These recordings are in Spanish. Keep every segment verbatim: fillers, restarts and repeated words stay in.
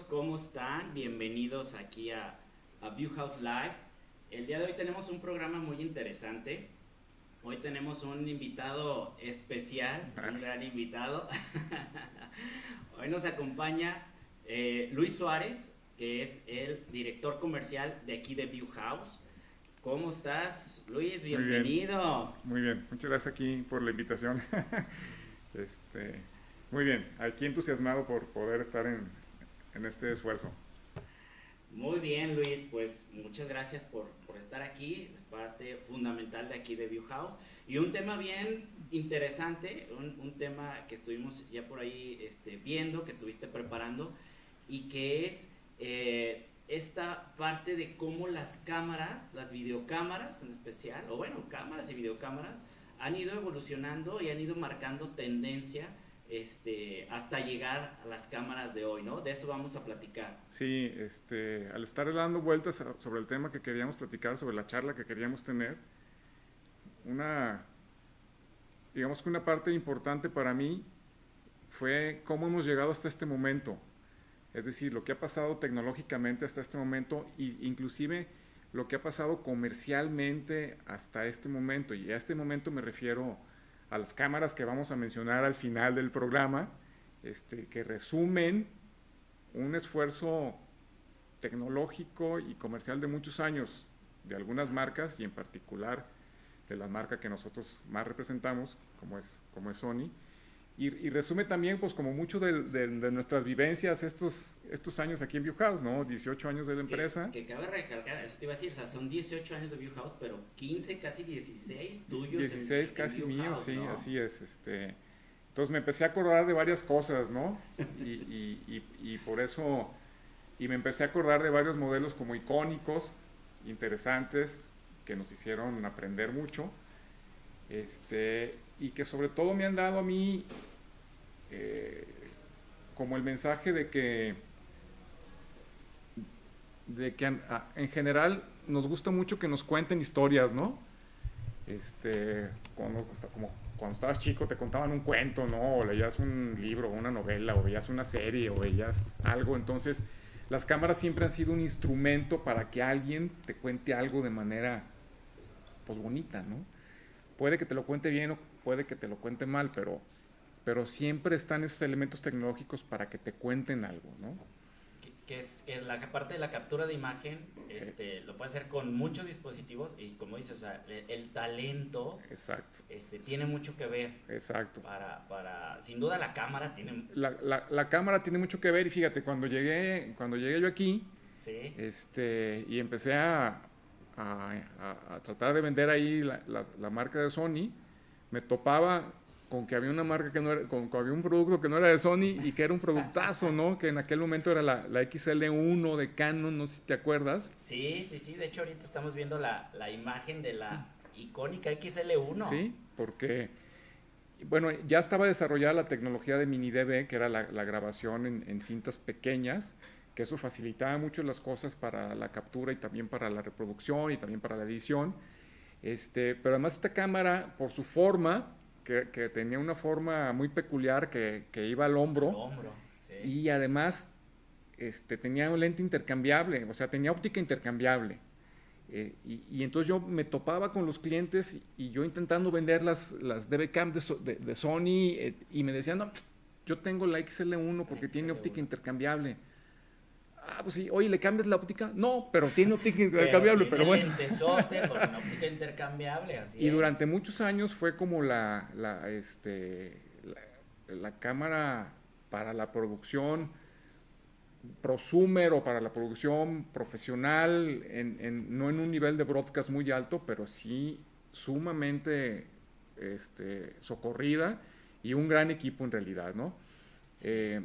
¿cómo están? Bienvenidos aquí a, a Viewhouse Live. El día de hoy tenemos un programa muy interesante. Hoy tenemos un invitado especial, un gran invitado. Hoy nos acompaña eh, Luis Suárez, que es el director comercial de aquí de Viewhouse. ¿Cómo estás, Luis? Bienvenido. Muy bien, muy bien. Muchas gracias aquí por la invitación. este, muy bien, aquí entusiasmado por poder estar en, en este esfuerzo. Muy bien, Luis, pues muchas gracias por, por estar aquí, es parte fundamental de aquí de Viewhouse. Y un tema bien interesante, un, un tema que estuvimos ya por ahí este, viendo, que estuviste preparando, y que es eh, esta parte de cómo las cámaras, las videocámaras en especial, o bueno, cámaras y videocámaras, han ido evolucionando y han ido marcando tendencia Este, hasta llegar a las cámaras de hoy, ¿no? De eso vamos a platicar. Sí, este, al estar dando vueltas sobre el tema que queríamos platicar, sobre la charla que queríamos tener, una, digamos que una parte importante para mí fue cómo hemos llegado hasta este momento. Es decir, lo que ha pasado tecnológicamente hasta este momento e inclusive lo que ha pasado comercialmente hasta este momento. Y a este momento me refiero a las cámaras que vamos a mencionar al final del programa, este, que resumen un esfuerzo tecnológico y comercial de muchos años de algunas marcas y en particular de la marca que nosotros más representamos, como es, como es Sony, y, y resume también pues como mucho de, de, de nuestras vivencias estos, estos años aquí en Viewhouse, ¿no? dieciocho años de la empresa. Que, que cabe recalcar, eso te iba a decir, o sea, son dieciocho años de Viewhouse, pero quince, casi dieciséis tuyos. dieciséis en, casi en míos, sí, ¿no? así es. Este, entonces me empecé a acordar de varias cosas, ¿no? Y, y, y, y por eso, y me empecé a acordar de varios modelos como icónicos, interesantes, que nos hicieron aprender mucho, este, y que sobre todo me han dado a mí eh, como el mensaje de que, de que a, en general nos gusta mucho que nos cuenten historias, ¿no? Este, cuando, como cuando estabas chico te contaban un cuento, ¿no? O leías un libro, una novela, o veías una serie, o veías algo. Entonces, las cámaras siempre han sido un instrumento para que alguien te cuente algo de manera, pues, bonita, ¿no? Puede que te lo cuente bien o puede que te lo cuente mal, pero, pero siempre están esos elementos tecnológicos para que te cuenten algo, ¿no? Que, que es, es la parte de la captura de imagen, este, lo puedes hacer con muchos dispositivos y como dices, o sea, el, el talento. Exacto. Este, tiene mucho que ver. Exacto. Para, para, sin duda la cámara tiene... La, la, la cámara tiene mucho que ver y fíjate, cuando llegué, cuando llegué yo aquí, sí. este, y empecé a, a, a, a tratar de vender ahí la, la, la marca de Sony, me topaba con que había una marca que no era, con que había un producto que no era de Sony y que era un productazo, ¿no? Que en aquel momento era la, la X L uno de Canon, no sé si te acuerdas. Sí, sí, sí, de hecho ahorita estamos viendo la, la imagen de la icónica X L uno. Sí, porque, bueno, ya estaba desarrollada la tecnología de mini D V, que era la, la grabación en, en cintas pequeñas, que eso facilitaba mucho las cosas para la captura y también para la reproducción y también para la edición. Este, pero además esta cámara, por su forma, que, que tenía una forma muy peculiar que, que iba al hombro, al hombro sí. Y además este, tenía un lente intercambiable, o sea, tenía óptica intercambiable. Eh, y, y entonces yo me topaba con los clientes y, y yo intentando vender las, las D V Cam de, de, de Sony eh, y me decían, no, yo tengo la X L uno porque X L uno tiene óptica intercambiable. Ah, pues sí, oye, ¿le cambias la óptica? No, pero tiene óptica intercambiable, pero, pero bueno. Lentesote con óptica intercambiable, así Y es. durante muchos años fue como la, la, este, la, la cámara para la producción prosumer o para la producción profesional, en, en, no en un nivel de broadcast muy alto, pero sí sumamente este, socorrida y un gran equipo en realidad, ¿no? Sí. Eh,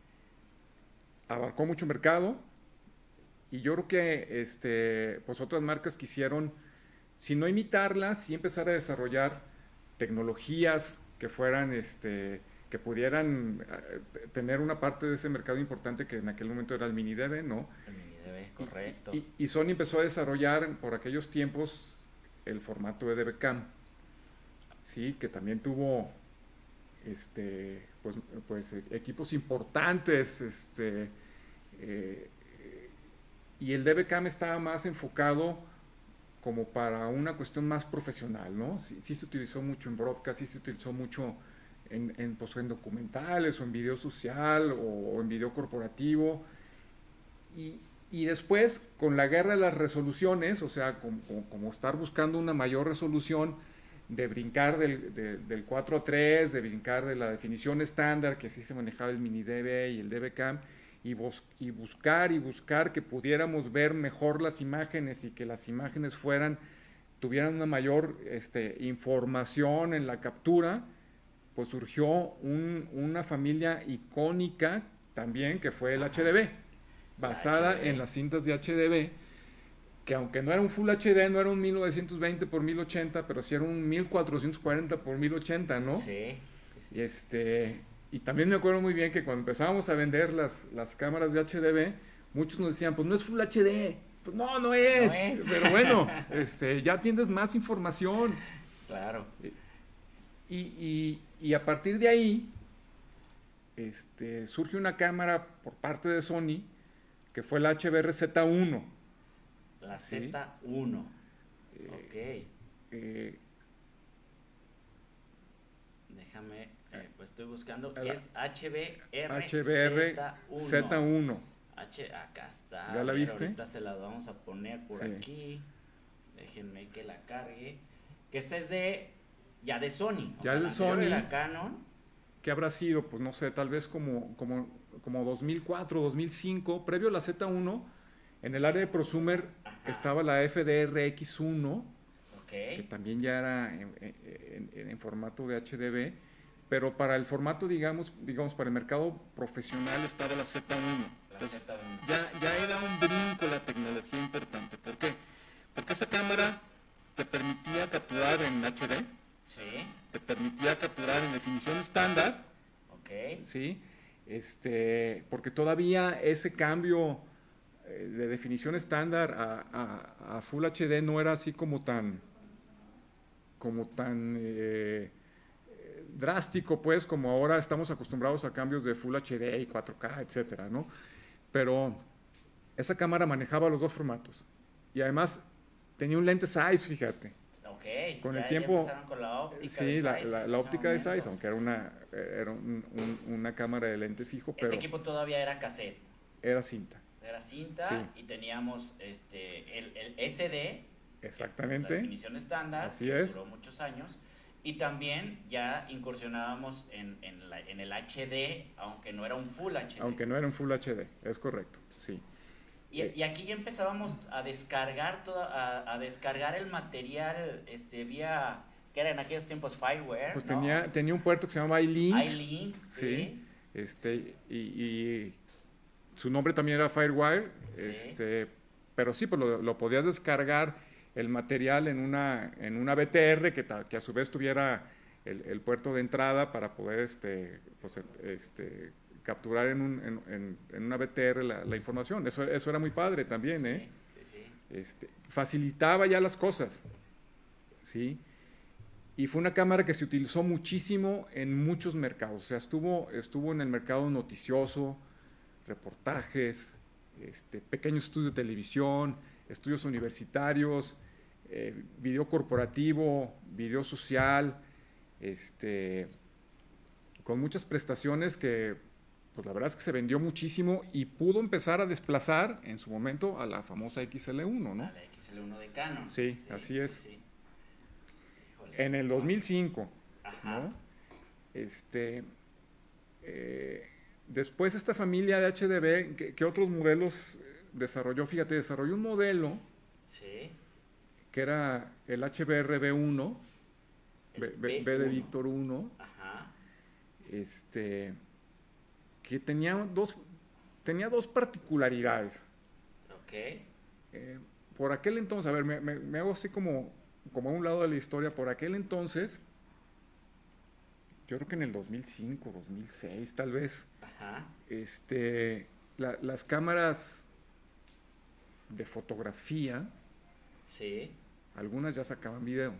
abarcó mucho mercado y yo creo que este, pues otras marcas quisieron, si no imitarlas, sí empezar a desarrollar tecnologías que fueran, este, que pudieran uh, tener una parte de ese mercado importante que en aquel momento era el mini D V, ¿no? El mini D V, correcto. Y, y, y Sony empezó a desarrollar por aquellos tiempos el formato de D V Cam, sí, que también tuvo este, pues, pues, equipos importantes, este, Eh, y el D V Cam estaba más enfocado como para una cuestión más profesional, ¿no? Sí, sí se utilizó mucho en broadcast, sí se utilizó mucho en, en, pues, en documentales o en video social o, o en video corporativo. Y, y después, con la guerra de las resoluciones, o sea, como, como, como estar buscando una mayor resolución, de brincar del, de, del cuatro a tres, de brincar de la definición estándar, que así se manejaba el mini D V y el D V Cam, y, bus, y buscar y buscar que pudiéramos ver mejor las imágenes y que las imágenes fueran, tuvieran una mayor este, información en la captura, pues surgió un, una familia icónica también, que fue el H D V, basada H D V en las cintas de H D V, que aunque no era un Full H D, no era un mil novecientos veinte por mil ochenta, pero sí era un mil cuatrocientos cuarenta por mil ochenta, ¿no? Sí. sí. Y, este, y también me acuerdo muy bien que cuando empezábamos a vender las, las cámaras de H D V, muchos nos decían, pues no es Full H D. Pues no, no es. No es. Pero bueno, este, ya tienes más información. Claro. Y, y, y a partir de ahí, este, surge una cámara por parte de Sony, que fue la H B R Z uno. La Z uno. ¿Sí? Ok. Eh, eh, Déjame, eh, pues estoy buscando. La, es H B R H B R Z uno. H, acá está. ¿Ya la ver, viste? Ahorita se la vamos a poner por sí. aquí. Déjenme que la cargue. Que esta es de, ya de Sony. Ya es de Sony. De la Canon. ¿Qué habrá sido? Pues no sé, tal vez como, como, como dos mil cuatro, dos mil cinco. Previo a la Z uno, en el área de prosumer Ajá. estaba la F D R X uno, okay. que también ya era en, en, en, en formato de H D V, pero para el formato, digamos, digamos para el mercado profesional estaba la Z uno. La Entonces, Z uno. Ya, ya era un brinco la tecnología importante. ¿Por qué? Porque esa cámara te permitía capturar en H D, sí. te permitía capturar en definición estándar, okay. ¿sí? Este, porque todavía ese cambio de definición estándar a, a, a Full H D no era así como tan como tan eh, drástico, pues, como ahora estamos acostumbrados a cambios de Full H D y cuatro K, etcétera, ¿no? Pero esa cámara manejaba los dos formatos y además tenía un lente size, fíjate. Ok, con ya, el tiempo, ya empezaron con la óptica sí, de la, size la, la óptica de size, aunque era una era un, un, una cámara de lente fijo, este pero equipo todavía era cassette. Era cinta. Era cinta sí. y teníamos este el, el S D. Exactamente. La definición estándar. Así que es. Duró muchos años. Y también ya incursionábamos en, en, la, en el H D, aunque no era un Full H D. Aunque no era un Full H D, es correcto, sí. Y, y aquí ya empezábamos a descargar todo, a, a descargar el material este, vía, que era en aquellos tiempos Fireware. Pues ¿no? tenía, tenía un puerto que se llamaba iLink. iLink, sí. sí. Este, y, y su nombre también era Firewire, sí. este, pero sí, pues lo, lo podías descargar el material en una, en una B T R que, ta, que a su vez tuviera el, el puerto de entrada para poder este, pues, este, capturar en, un, en, en, en una B T R la, la información. Eso, eso era muy padre también, sí, ¿eh? Sí, sí. Este, facilitaba ya las cosas, ¿sí? Y fue una cámara que se utilizó muchísimo en muchos mercados. O sea, estuvo, estuvo en el mercado noticioso, reportajes, este, pequeños estudios de televisión, estudios universitarios, eh, video corporativo, video social, este, con muchas prestaciones que, pues la verdad es que se vendió muchísimo y pudo empezar a desplazar en su momento a la famosa X L uno, ¿no? A la X L uno de Canon. Sí, sí así es. Sí. En el dos mil cinco, Ajá. ¿no? Este, eh, después esta familia de H D V, ¿qué, qué otros modelos desarrolló? Fíjate, desarrolló un modelo sí. que era el H B R B uno, B, B, B de Víctor uno, Ajá. Este, que tenía dos, tenía dos particularidades. Ok. Eh, por aquel entonces, a ver, me, me, me hago así como, como a un lado de la historia, por aquel entonces, yo creo que en el dos mil cinco, dos mil seis tal vez, Ajá. este, la, las cámaras de fotografía, sí. algunas ya sacaban video.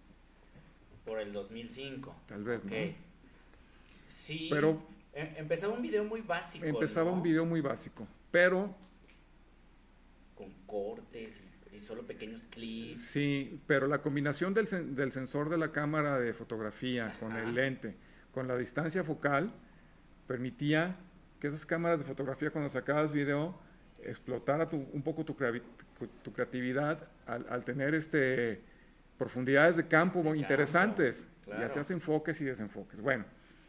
Por el dos mil cinco. Tal vez, okay. ¿no? Sí. Pero empezaba un video muy básico. Empezaba ¿no? un video muy básico. pero... Con cortes y, y solo pequeños clips. Sí, pero la combinación del, sen del sensor de la cámara de fotografía Ajá. con el lente, con la distancia focal, permitía que esas cámaras de fotografía cuando sacabas video explotara tu, un poco tu, crea tu creatividad al, al tener este, profundidades de campo de interesantes campo, claro. y hacías enfoques y desenfoques. Bueno,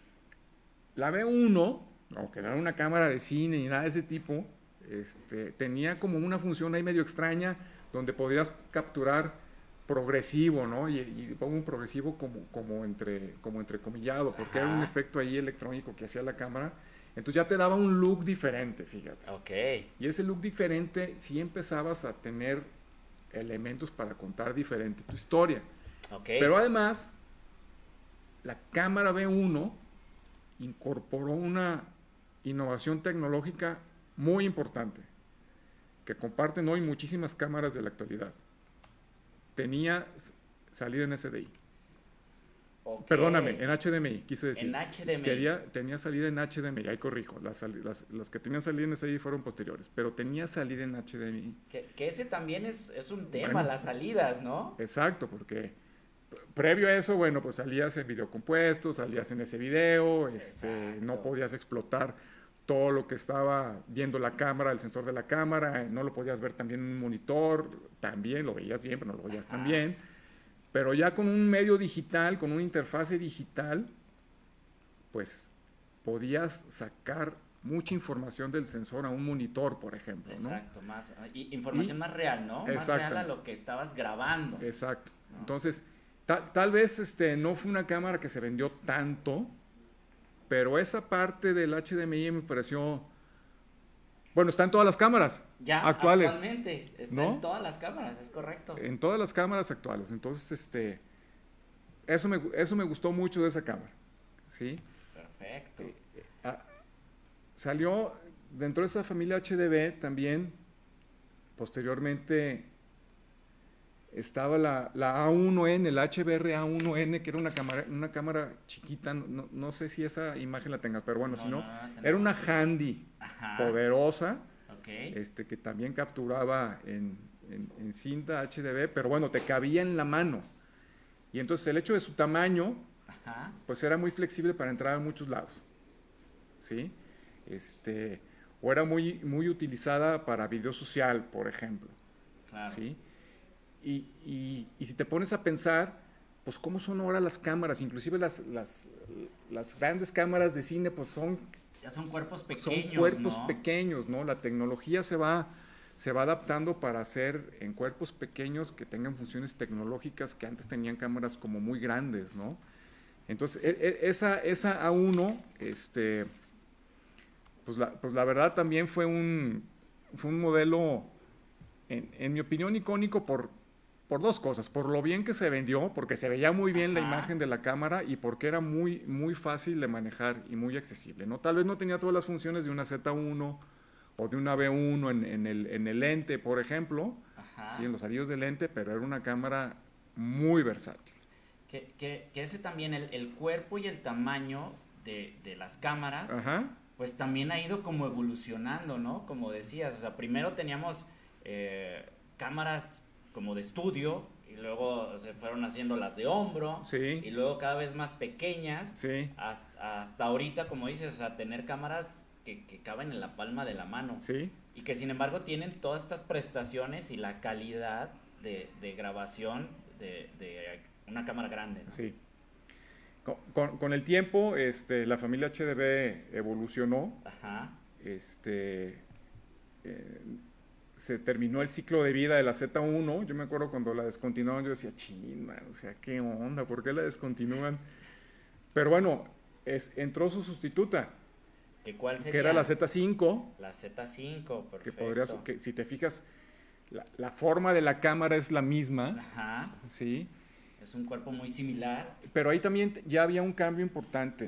la B uno, aunque no era una cámara de cine ni nada de ese tipo, este, tenía como una función ahí medio extraña donde podías capturar progresivo, ¿no? Y, y pongo un progresivo como, como, entre, como entrecomillado, porque Ajá. era un efecto ahí electrónico que hacía la cámara. Entonces ya te daba un look diferente, fíjate. Ok. Y ese look diferente sí empezabas a tener elementos para contar diferente tu historia. Ok. Pero además, la cámara B uno incorporó una innovación tecnológica muy importante, que comparten hoy muchísimas cámaras de la actualidad. Tenía salida en S D I. Okay. Perdóname, en H D M I, quise decir. En H D M I. Quería, tenía salida en H D M I, ahí corrijo. Las, las, las que tenían salida en S D I fueron posteriores, pero tenía salida en H D M I. Que, que ese también es, es un tema, bueno, las salidas, ¿no? Exacto, porque previo a eso, bueno, pues salías en video compuesto, salías en ese video, este, no podías explotar todo lo que estaba viendo la cámara, el sensor de la cámara, no lo podías ver también en un monitor, también lo veías bien, pero no lo veías tan bien. Pero ya con un medio digital, con una interfase digital, pues podías sacar mucha información del sensor a un monitor, por ejemplo. Exacto, ¿no? más, y información y, más real, ¿no? Más real a lo que estabas grabando. Exacto. ¿No? Entonces, ta, tal vez este, no fue una cámara que se vendió tanto, pero esa parte del H D M I me pareció... Bueno, está en todas las cámaras ya, actuales. Actualmente, está ¿no? en todas las cámaras, es correcto. En todas las cámaras actuales. Entonces, este, eso me, eso me gustó mucho de esa cámara. ¿Sí? Perfecto. Eh, eh, ah, salió dentro de esa familia H D V también, posteriormente, estaba la, la A uno N, el H B R A uno N, que era una cámara, una cámara chiquita, no, no sé si esa imagen la tengas, pero bueno, no, si no, no era una handy Ajá. poderosa, okay. este, que también capturaba en, en, en cinta H D V, pero bueno, te cabía en la mano. Y entonces el hecho de su tamaño, Ajá. pues era muy flexible para entrar a muchos lados, ¿sí? Este, o era muy, muy utilizada para video social, por ejemplo, claro. ¿sí? Y, y, y si te pones a pensar, pues cómo son ahora las cámaras, inclusive las, las, las grandes cámaras de cine, pues son... Ya son cuerpos pequeños, Son cuerpos ¿no? pequeños, ¿no? La tecnología se va, se va adaptando para hacer en cuerpos pequeños que tengan funciones tecnológicas que antes tenían cámaras como muy grandes, ¿no? Entonces, e, e, esa, esa A uno, este, pues la, pues la verdad también fue un, fue un modelo, en, en mi opinión, icónico por... Por dos cosas, por lo bien que se vendió, porque se veía muy bien Ajá. la imagen de la cámara y porque era muy, muy fácil de manejar y muy accesible, ¿no? Tal vez no tenía todas las funciones de una Z uno o de una B uno en, en, el, en el lente, por ejemplo, Ajá. sí, en los anillos de lente, pero era una cámara muy versátil. Que, que, que ese también, el, el cuerpo y el tamaño de, de las cámaras, Ajá. pues también ha ido como evolucionando, ¿no? Como decías, o sea, primero teníamos eh, cámaras como de estudio, y luego se fueron haciendo las de hombro, sí. y luego cada vez más pequeñas, sí. hasta, hasta ahorita, como dices, o sea, tener cámaras que, que caben en la palma de la mano, sí. y que sin embargo tienen todas estas prestaciones y la calidad de, de grabación de, de una cámara grande, ¿no? Sí. Con, con, con el tiempo, este, la familia H D V evolucionó. Ajá. Este... Eh, se terminó el ciclo de vida de la Z uno, yo me acuerdo cuando la descontinuaron, yo decía, chin, man, o sea, ¿qué onda? ¿Por qué la descontinúan? Pero bueno, es, entró su sustituta, ¿Que cuál sería? que era la Z cinco. La Z cinco, perfecto. Que podrías, que si te fijas, la, la forma de la cámara es la misma. Ajá. ¿Sí? Es un cuerpo muy similar. Pero ahí también ya había un cambio importante.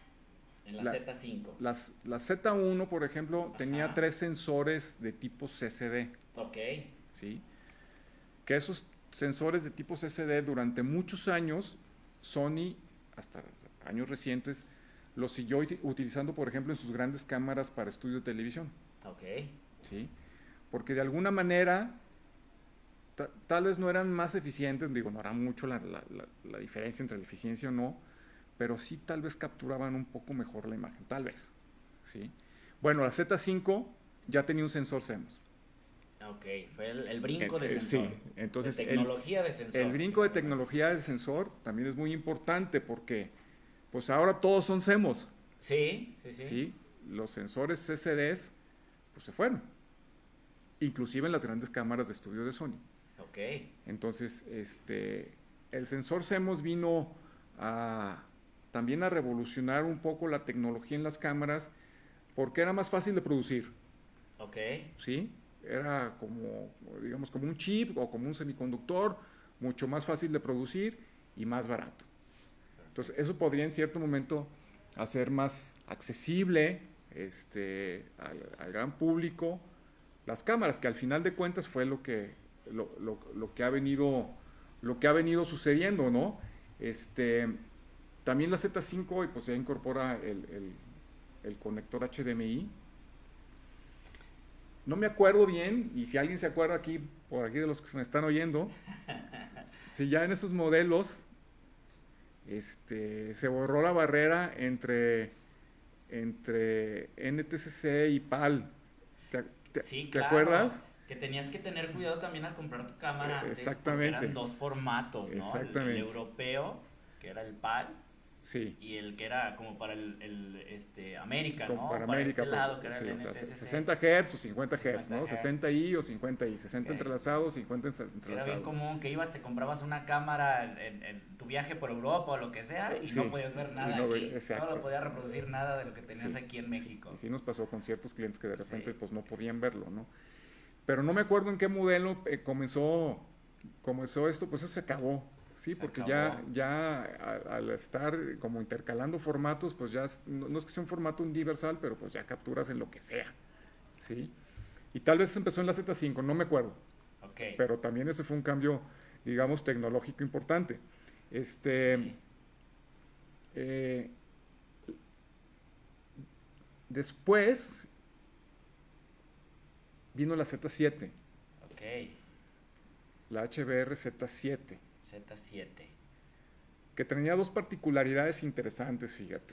En la, la Z cinco. Las, la Z uno, por ejemplo, Ajá. tenía tres sensores de tipo C C D. Ok. ¿Sí? Que esos sensores de tipo C C D durante muchos años, Sony, hasta años recientes, los siguió utilizando, por ejemplo, en sus grandes cámaras para estudios de televisión. Ok. ¿Sí? Porque de alguna manera ta- tal vez no eran más eficientes, digo, no era mucho la, la- la- la diferencia entre la eficiencia o no, pero sí tal vez capturaban un poco mejor la imagen, tal vez. ¿Sí? Bueno, la Z cinco ya tenía un sensor CMOS. Ok, fue el, el Eh, brinco de eh, sensor. sí, De entonces el, tecnología de sensor. el brinco de tecnología de sensor también es muy importante porque pues ahora todos son CMOS. Sí, sí, sí. ¿Sí? Los sensores C C Ds pues se fueron, inclusive en las grandes cámaras de estudio de Sony. Ok. Entonces, este, el sensor CMOS vino a, también a revolucionar un poco la tecnología en las cámaras porque era más fácil de producir, Ok. ¿sí? Era como, digamos, como un chip o como un semiconductor, mucho más fácil de producir y más barato. Entonces, eso podría en cierto momento hacer más accesible este, al, al gran público las cámaras, que al final de cuentas fue lo que, lo, lo, lo que ha venido lo que ha venido sucediendo, ¿no? Este, también la Z cinco hoy pues ya incorpora el, el, el conector H D M I. No me acuerdo bien, y si alguien se acuerda aquí, por aquí de los que me están oyendo, si ya en esos modelos este, se borró la barrera entre, entre N T S C y PAL. ¿Te, te, Sí, ¿te claro. acuerdas? Que tenías que tener cuidado también al comprar tu cámara antes, Exactamente. porque eran dos formatos, ¿no? Exactamente. El, el europeo, que era el PAL, sí. y el que era como para el, el este, América, Como ¿no? para, Para América, este pues, lado, que era sí, el o sea, N T S C. sesenta hertz o cincuenta hertz, ¿no? hertz. sesenta i o cincuenta i, sesenta Ok. entrelazados, cincuenta Era entrelazados. bien común que ibas, te comprabas una cámara en, en- en tu viaje por Europa o lo que sea y Sí, no podías ver nada no, aquí. exacto. No lo podías reproducir nada de lo que tenías Sí, aquí en México. Y sí nos pasó con ciertos clientes que de repente Sí. pues no podían verlo, ¿no? Pero no me acuerdo en qué modelo eh, comenzó, comenzó esto, pues eso se acabó. Sí, Se porque acabó. ya, ya a- al estar como intercalando formatos, pues ya es- no, no es que sea un formato universal, pero pues ya capturas en lo que sea, ¿sí? Y tal vez empezó en la Z cinco, no me acuerdo, Ok. pero también ese fue un cambio, digamos, tecnológico importante. Este, Sí. eh, después vino la Z siete, Ok. la H B R Z siete. Z siete. Que tenía dos particularidades interesantes, fíjate.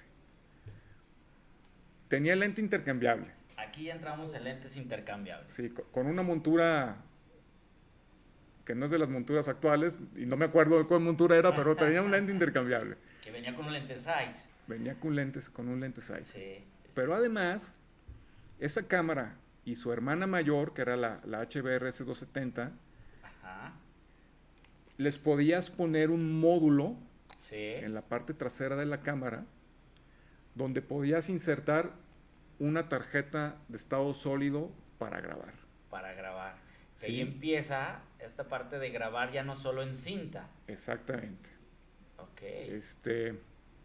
Tenía lente intercambiable. Aquí ya entramos en lentes intercambiables. Sí, co- con una montura que no es de las monturas actuales, y no me acuerdo de cuál montura era, pero tenía un lente intercambiable. Que venía con un lente size. Venía con lentes, con un lente size. Sí. Pero además, esa cámara y su hermana mayor, que era la, la H B R S doscientos setenta, Ajá. les podías poner un módulo Sí. en la parte trasera de la cámara donde podías insertar una tarjeta de estado sólido para grabar. Para grabar. Que Sí. ahí empieza esta parte de grabar ya no solo en cinta. Exactamente. Ok. Este,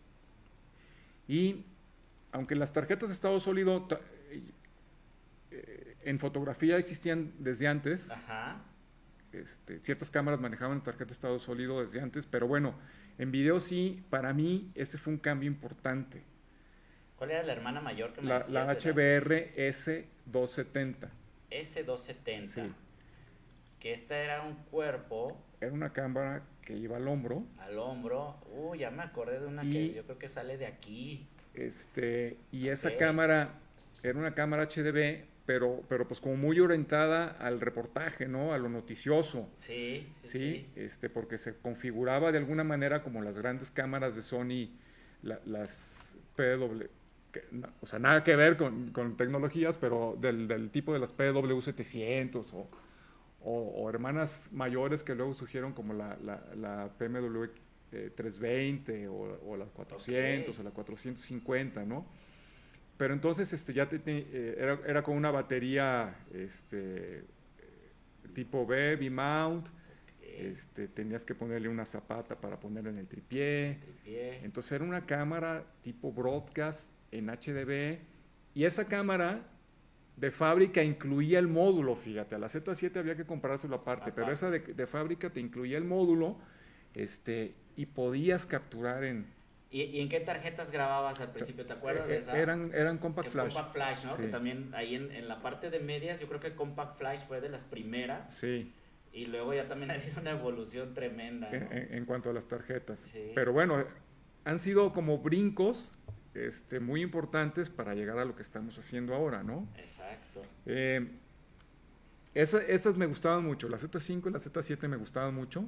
y aunque las tarjetas de estado sólido ta- eh, en fotografía existían desde antes, Ajá. este, ciertas cámaras manejaban tarjeta de estado sólido desde antes, pero bueno, en video sí, para mí ese fue un cambio importante. ¿Cuál era la hermana mayor que me La, decías? la de H B R S doscientos setenta. las S doscientos setenta. Sí. Que esta era un cuerpo Era una cámara que iba al hombro. al hombro. Uh, ya me acordé de una Y- que yo creo que sale de aquí. Este, y esa Ok. cámara era una cámara H D B, pero, pero pues como muy orientada al reportaje, ¿no? A lo noticioso. Sí, sí, Sí, sí. Este, porque se configuraba de alguna manera como las grandes cámaras de Sony, la- las P W, que, no, o sea, nada que ver con, con tecnologías, pero del, del tipo de las P W setecientos o, o, o hermanas mayores que luego surgieron como la, la, la P M W eh, trescientos veinte o, o la cuatrocientos Ok. o la cuatrocientos cincuenta, ¿no? Pero entonces este, ya te, te- eh, era, era con una batería este, eh, tipo B, B-mount. Ok. Este, tenías que ponerle una zapata para ponerla en el tripié. Tripié. Entonces era una cámara tipo broadcast en H D B. Y esa cámara de fábrica incluía el módulo, fíjate. A la Z siete había que comprárselo aparte, pero Aparte. esa de, de fábrica te incluía el módulo este, y podías capturar en, ¿Y, ¿Y en qué tarjetas grababas al principio? ¿Te acuerdas de esa? Eran, eran Compact el Flash. Compact Flash, ¿no? Sí. Que también ahí en, en la parte de medias, yo creo que Compact Flash fue de las primeras. Sí. Y luego ya también ha habido una evolución tremenda, ¿no? En, en cuanto a las tarjetas. Sí. Pero bueno, han sido como brincos este, muy importantes para llegar a lo que estamos haciendo ahora, ¿no? Exacto. Eh, esa, esas me gustaban mucho, la Z cinco y la Z siete me gustaban mucho.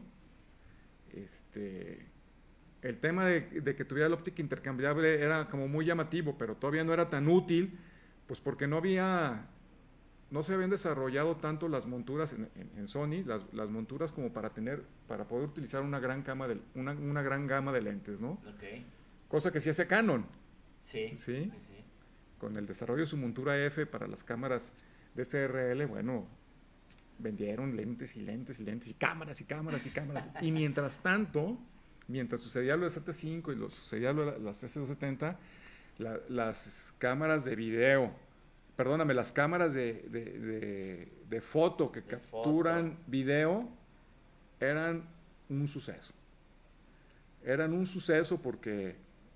Este, el tema de, de que tuviera la óptica intercambiable era como muy llamativo, pero todavía no era tan útil, pues porque no había, no se habían desarrollado tanto las monturas en, en, en Sony, las, las monturas como para tener, para poder utilizar una gran gama de, una, una gran gama de lentes, ¿no? Ok. Cosa que sí hace Canon. Sí. ¿Sí? Sí, sí. Con el desarrollo de su montura F para las cámaras D S R L, bueno, vendieron lentes y lentes y lentes y cámaras y cámaras y cámaras. Y mientras tanto, mientras sucedía lo de Z cinco y lo sucedía lo de las S doscientos setenta, la, las cámaras de video, perdóname, las cámaras de, de, de, de foto que de capturan foto. video eran un suceso. Eran un suceso porque,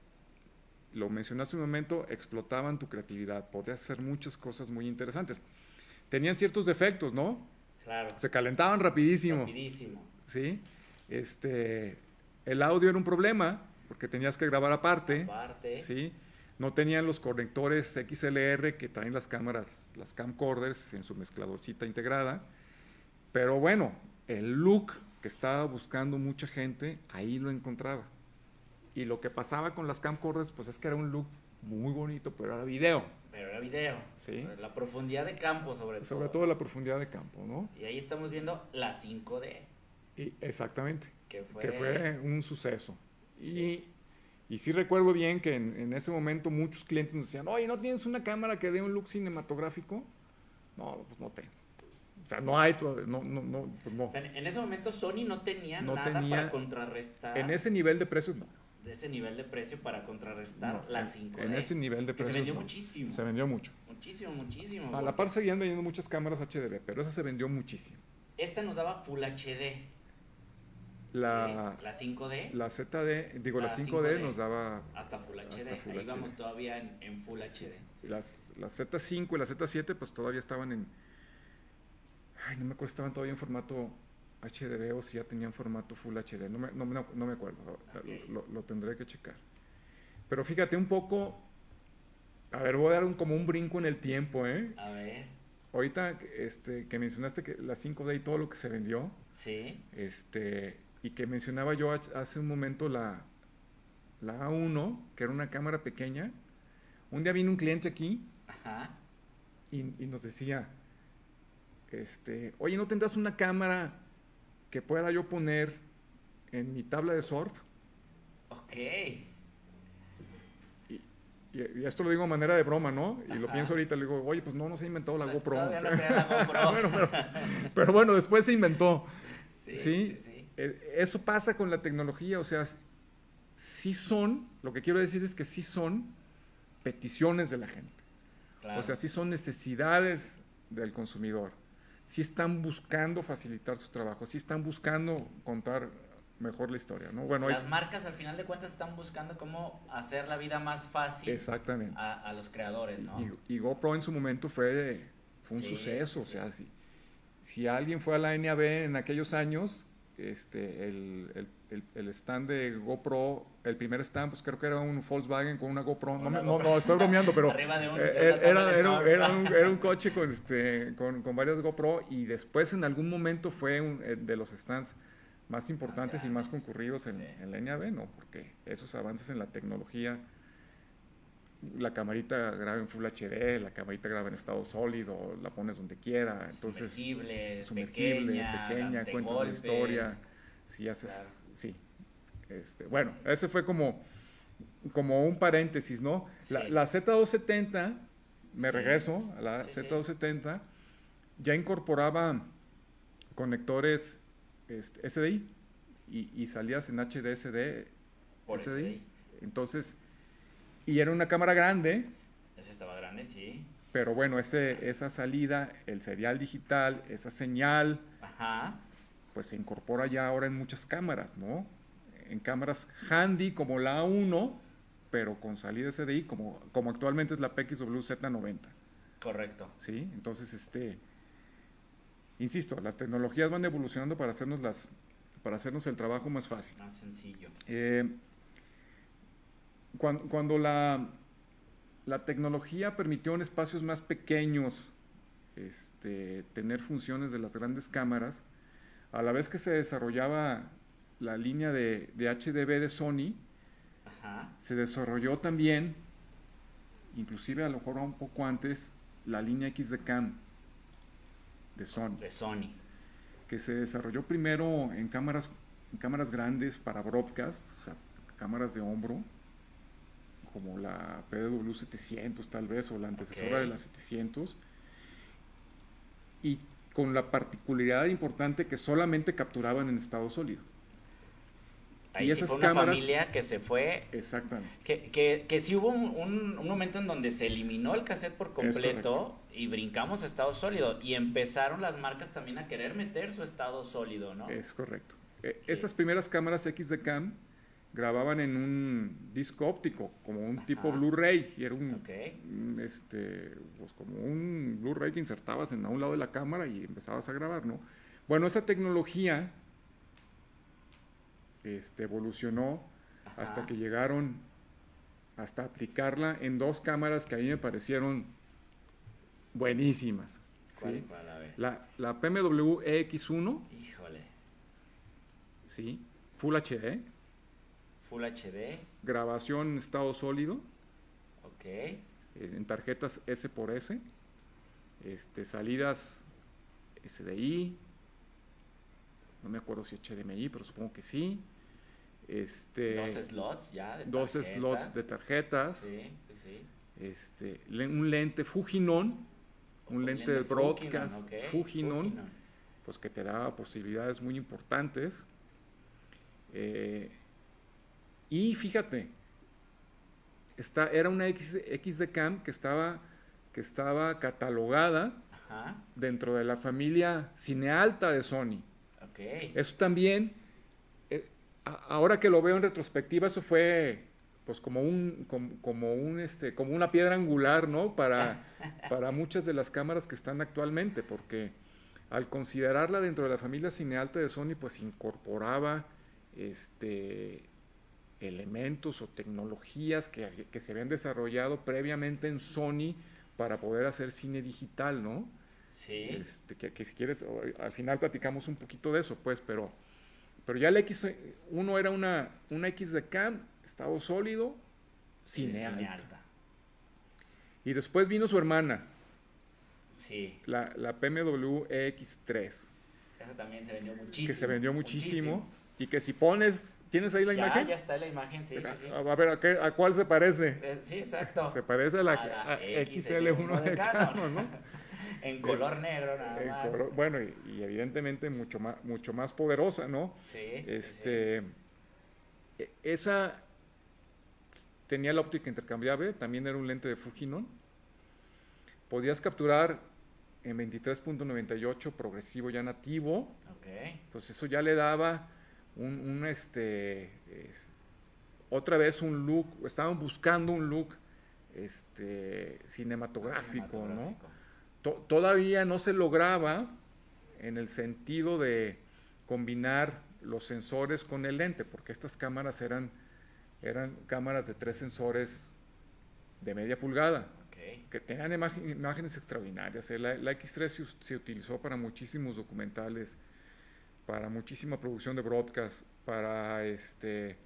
lo mencioné hace un momento, explotaban tu creatividad, podías hacer muchas cosas muy interesantes. Tenían ciertos defectos, ¿no? Claro. Se calentaban rapidísimo. Rapidísimo. ¿Sí? Este, el audio era un problema, porque tenías que grabar aparte. Aparte. ¿Sí? No tenían los conectores X L R que traen las cámaras, las camcorders en su mezcladorcita integrada. Pero bueno, el look que estaba buscando mucha gente, ahí lo encontraba. Y lo que pasaba con las camcorders, pues es que era un look muy bonito, pero era video. Pero era video. Sí. Sobre la profundidad de campo, sobre, Sobre todo. todo la profundidad de campo, ¿no? Y ahí estamos viendo la cinco D. Y exactamente. Que fue, que fue un suceso. Sí. Y, y sí recuerdo bien que en, en ese momento muchos clientes nos decían, oye, ¿no tienes una cámara que dé un look cinematográfico? No, pues no tengo. O sea, no hay, no, no, no, pues no. O sea, en ese momento Sony no tenía No nada tenía- para contrarrestar En ese nivel de precios, no. de ese nivel de precio para contrarrestar No, la en- cinco D. En ese nivel de que precios, se vendió no. muchísimo. Se vendió mucho. Muchísimo, muchísimo. A la porque par seguían vendiendo muchas cámaras H D V, pero esa se vendió muchísimo. Esta nos daba Full H D. La, Sí, la cinco D la Z D, digo, la, La cinco D, cinco D. nos daba hasta Full H D. hasta Full Ahí H D. vamos todavía en, en Full H D. Sí. Las, las Z cinco y la Z siete pues todavía estaban en... Ay, no me acuerdo, estaban todavía en formato H D V o si ya tenían formato Full H D, no me, no, no, no me acuerdo, Okay. lo, lo tendré que checar. Pero fíjate un poco, a ver, voy a dar un, como un brinco en el tiempo, ¿eh? A ver, Ahorita este, que mencionaste que la cinco D y todo lo que se vendió, sí, este, y que mencionaba yo hace un momento la, la A uno, que era una cámara pequeña. Un día vino un cliente aquí ajá, y, y nos decía, este, oye, ¿no tendrás una cámara que pueda yo poner en mi tabla de surf? ok, Y, y- y esto lo digo de manera de broma, ¿no? Y lo Ajá. pienso ahorita, le digo, oye, pues no, no se ha inventado la GoPro. Todavía no tenía la GoPro. Bueno, pero, pero bueno, después se inventó. sí, ¿sí? sí, sí. Eh, Eso pasa con la tecnología, o sea, s- sí son, lo que quiero decir es que sí son peticiones de la gente. Claro. O sea, sí son necesidades del consumidor. Sí están buscando facilitar su trabajo, sí están buscando contar mejor la historia, ¿no? Bueno, Las es, marcas al final de cuentas están buscando cómo hacer la vida más fácil exactamente. a, a los creadores, ¿no? Y, y GoPro en su momento fue, fue un Sí, suceso, sí. o sea, si, si alguien fue a la N A B en aquellos años, este, el, el, el, el stand de GoPro, el primer stand, pues creo que era un Volkswagen con una GoPro, no, Una me- no, GoPro. no, estoy bromeando, pero Arriba de un- eh, de una era, tabla de era, surf. era un, era un coche con, este, con, con varias GoPro y después en algún momento fue un, eh, de los stands más importantes y más grandes. concurridos en, Sí. en la N A B, ¿no? Porque esos avances en la tecnología, la camarita graba en Full H D, la camarita graba en estado sólido, la pones donde quiera, entonces Sumergible, sumergible, pequeña, pequeña, de cuentas la golpes. historia, si haces, Claro. sí, este, bueno, ese fue como, como un paréntesis, ¿no? La, Sí. la Z doscientos setenta, me Sí. regreso a la Sí, sí. Z doscientos setenta, ya incorporaba conectores este, S D I y, y salías en H D S D, Por S D I. S D I. Entonces, y era una cámara grande, Ese estaba grande, sí. pero bueno, ese, esa salida, el serial digital, esa señal, Ajá. pues se incorpora ya ahora en muchas cámaras, ¿no? en cámaras handy como la A uno, pero con salida S D I, como, como actualmente es la P X W Z noventa. Correcto. ¿Sí? Entonces, este, insisto, las tecnologías van evolucionando para hacernos, las, para hacernos el trabajo más fácil. Más sencillo. Eh, cuando, cuando la, la tecnología permitió en espacios más pequeños este, tener funciones de las grandes cámaras, a la vez que se desarrollaba la línea de, de H D V de Sony, Ajá. se desarrolló también, inclusive a lo mejor un poco antes, la línea X D Cam de Sony. De Sony. Que se desarrolló primero en cámaras, en cámaras grandes para broadcast, o sea, cámaras de hombro, como la P W setecientos tal vez, o la antecesora Ok. de la setecientos, y con la particularidad importante que solamente capturaban en estado sólido. Ahí Y sí esas fue una cámaras- familia que se fue. Exactamente. Que, que, que sí hubo un, un- un momento en donde se eliminó el cassette por completo y brincamos a estado sólido. Y empezaron las marcas también a querer meter su estado sólido, ¿no? Es correcto. Eh, esas primeras cámaras X D Cam grababan en un disco óptico, como un tipo Ajá. Blu-ray, y era un, Ok. un, este, pues como un Blu-ray que insertabas en a un lado de la cámara y empezabas a grabar, ¿no? Bueno, esa tecnología este, evolucionó Ajá. hasta que llegaron hasta aplicarla en dos cámaras que a mí me parecieron buenísimas. ¿Cuál, ¿Sí? cuál? A ver. La, la P M W E X uno, Híjole. ¿sí? Full H D, Full H D. grabación en estado sólido, Ok. eh, en tarjetas S por S, este, salidas S D I, no me acuerdo si H D M I, pero supongo que sí. Este, Dos slots ya de dos tarjeta. slots de tarjetas, Sí, sí. este, le- un lente Fujinon, un lente de broadcast Fujinon, ok, Fujinon, Fujinon. pues que te da posibilidades muy importantes. Eh, y fíjate, esta era una X, X D Cam que estaba, que estaba catalogada Ajá. dentro de la familia Cinealta de Sony. Ok. Eso también, eh, a- ahora que lo veo en retrospectiva, eso fue pues como un, como, como un este, como una piedra angular, ¿no? Para, para muchas de las cámaras que están actualmente, porque al considerarla dentro de la familia Cinealta de Sony, pues incorporaba este elementos o tecnologías que, que se habían desarrollado previamente en Sony para poder hacer cine digital, ¿no? Sí. Este, que, que si quieres, o- al final platicamos un poquito de eso, pues, pero, pero ya el X uno era una, una X D Cam, estado sólido, Sí, de cinealta. cinealta. Y después vino su hermana, Sí. la, la P M W E X tres, Esa también se vendió muchísimo. que se vendió muchísimo, y que si pones, ¿tienes ahí la Ya, imagen? ya está la imagen, sí, sí, sí. A, a ver, ¿a, qué- a cuál se parece? Eh, sí, exacto. Se parece a la, A la a X L uno de Canon, ¿no? En color negro nada En más. color- bueno, y, y evidentemente mucho más, mucho más poderosa, ¿no? Sí, sí, sí. Este, e- esa tenía la óptica intercambiable, también era un lente de Fujinon. Podías capturar en veintitrés punto noventa y ocho progresivo ya nativo, Ok. pues eso ya le daba un, un, este, es- otra vez un look, estaban buscando un look este, cinematográfico, ¿no? Cinematográfico. To- todavía no se lograba en el sentido de combinar los sensores con el lente, porque estas cámaras eran, eran cámaras de tres sensores de media pulgada, Ok. que tenían imagen- imágenes extraordinarias. ¿eh? La, la X tres se, us- se utilizó para muchísimos documentales, para muchísima producción de broadcast, para, este,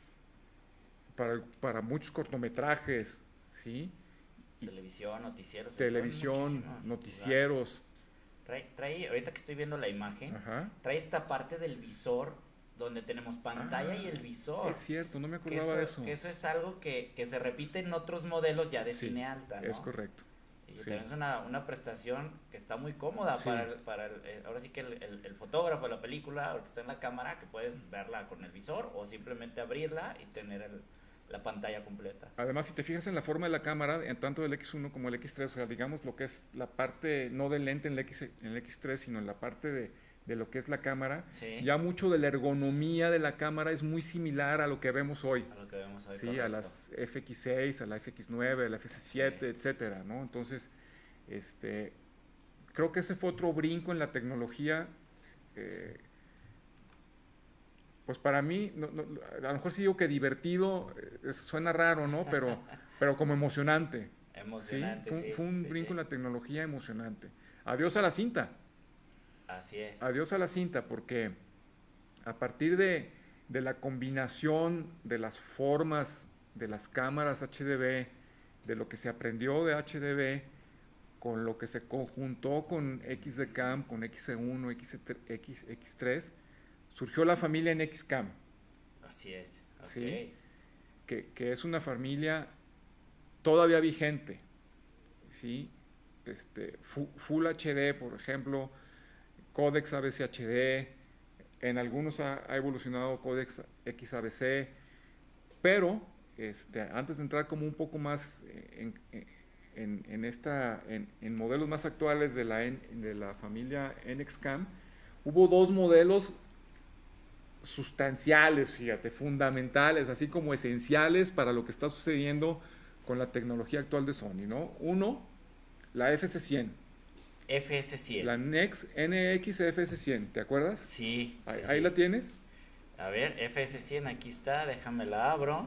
para, para muchos cortometrajes, ¿sí? Y Televisión, noticieros. se fueron televisión, muchísimos noticieros. lugares. Trae, trae, ahorita que estoy viendo la imagen, Ajá. trae esta parte del visor donde tenemos pantalla Ah, y el visor. Es cierto, no me Que acordaba eso, de que eso. eso es algo que, que se repite en otros modelos ya de Sí, cine alta, ¿no? es correcto. Y sí. también es una, una prestación que está muy cómoda Sí. para, el, para el, eh, ahora sí que el, el- el fotógrafo de la película o el que está en la cámara, que puedes verla con el visor o simplemente abrirla y tener el- la pantalla completa. Además, si te fijas en la forma de la cámara, en tanto el X uno como el X tres, o sea, digamos lo que es la parte, no del lente en el, X, en el X tres, sino en la parte de, de lo que es la cámara. Sí. Ya mucho de la ergonomía de la cámara es muy similar a lo que vemos hoy. A lo que vemos hoy, sí, correcto. a las F X seis, a la F X nueve, a la F S siete, sí. etcétera, ¿no? Entonces, este, creo que ese fue otro brinco en la tecnología. Eh, pues para mí, no, no, a lo mejor sí digo que divertido, eh, suena raro, ¿no? Pero, pero como emocionante. Emocionante, ¿sí? Fue, sí. fue un sí, brinco sí. en la tecnología emocionante. Adiós a la cinta. Así es. Adiós a la cinta, porque a partir de, de la combinación de las formas de las cámaras H D V, de lo que se aprendió de H D V, con lo que se conjuntó con X D CAM, con X E uno, X X tres, surgió la familia en X CAM. Así es. Okay. ¿sí? Que, que es una familia todavía vigente, ¿sí? Este, Full H D, por ejemplo, Codex A B C H D, en algunos ha, ha evolucionado Codex X A B C, pero este, antes de entrar como un poco más en, en, en, esta, en, en modelos más actuales de la, de la familia N X CAM, hubo dos modelos sustanciales, fíjate, fundamentales, así como esenciales para lo que está sucediendo con la tecnología actual de Sony, ¿no? Uno, la F S cien. F S cien. La Nex N X F S cien, ¿te acuerdas? Sí. Ahí, sí, ahí sí. la tienes. A ver, F S cien, aquí está, déjame la abro.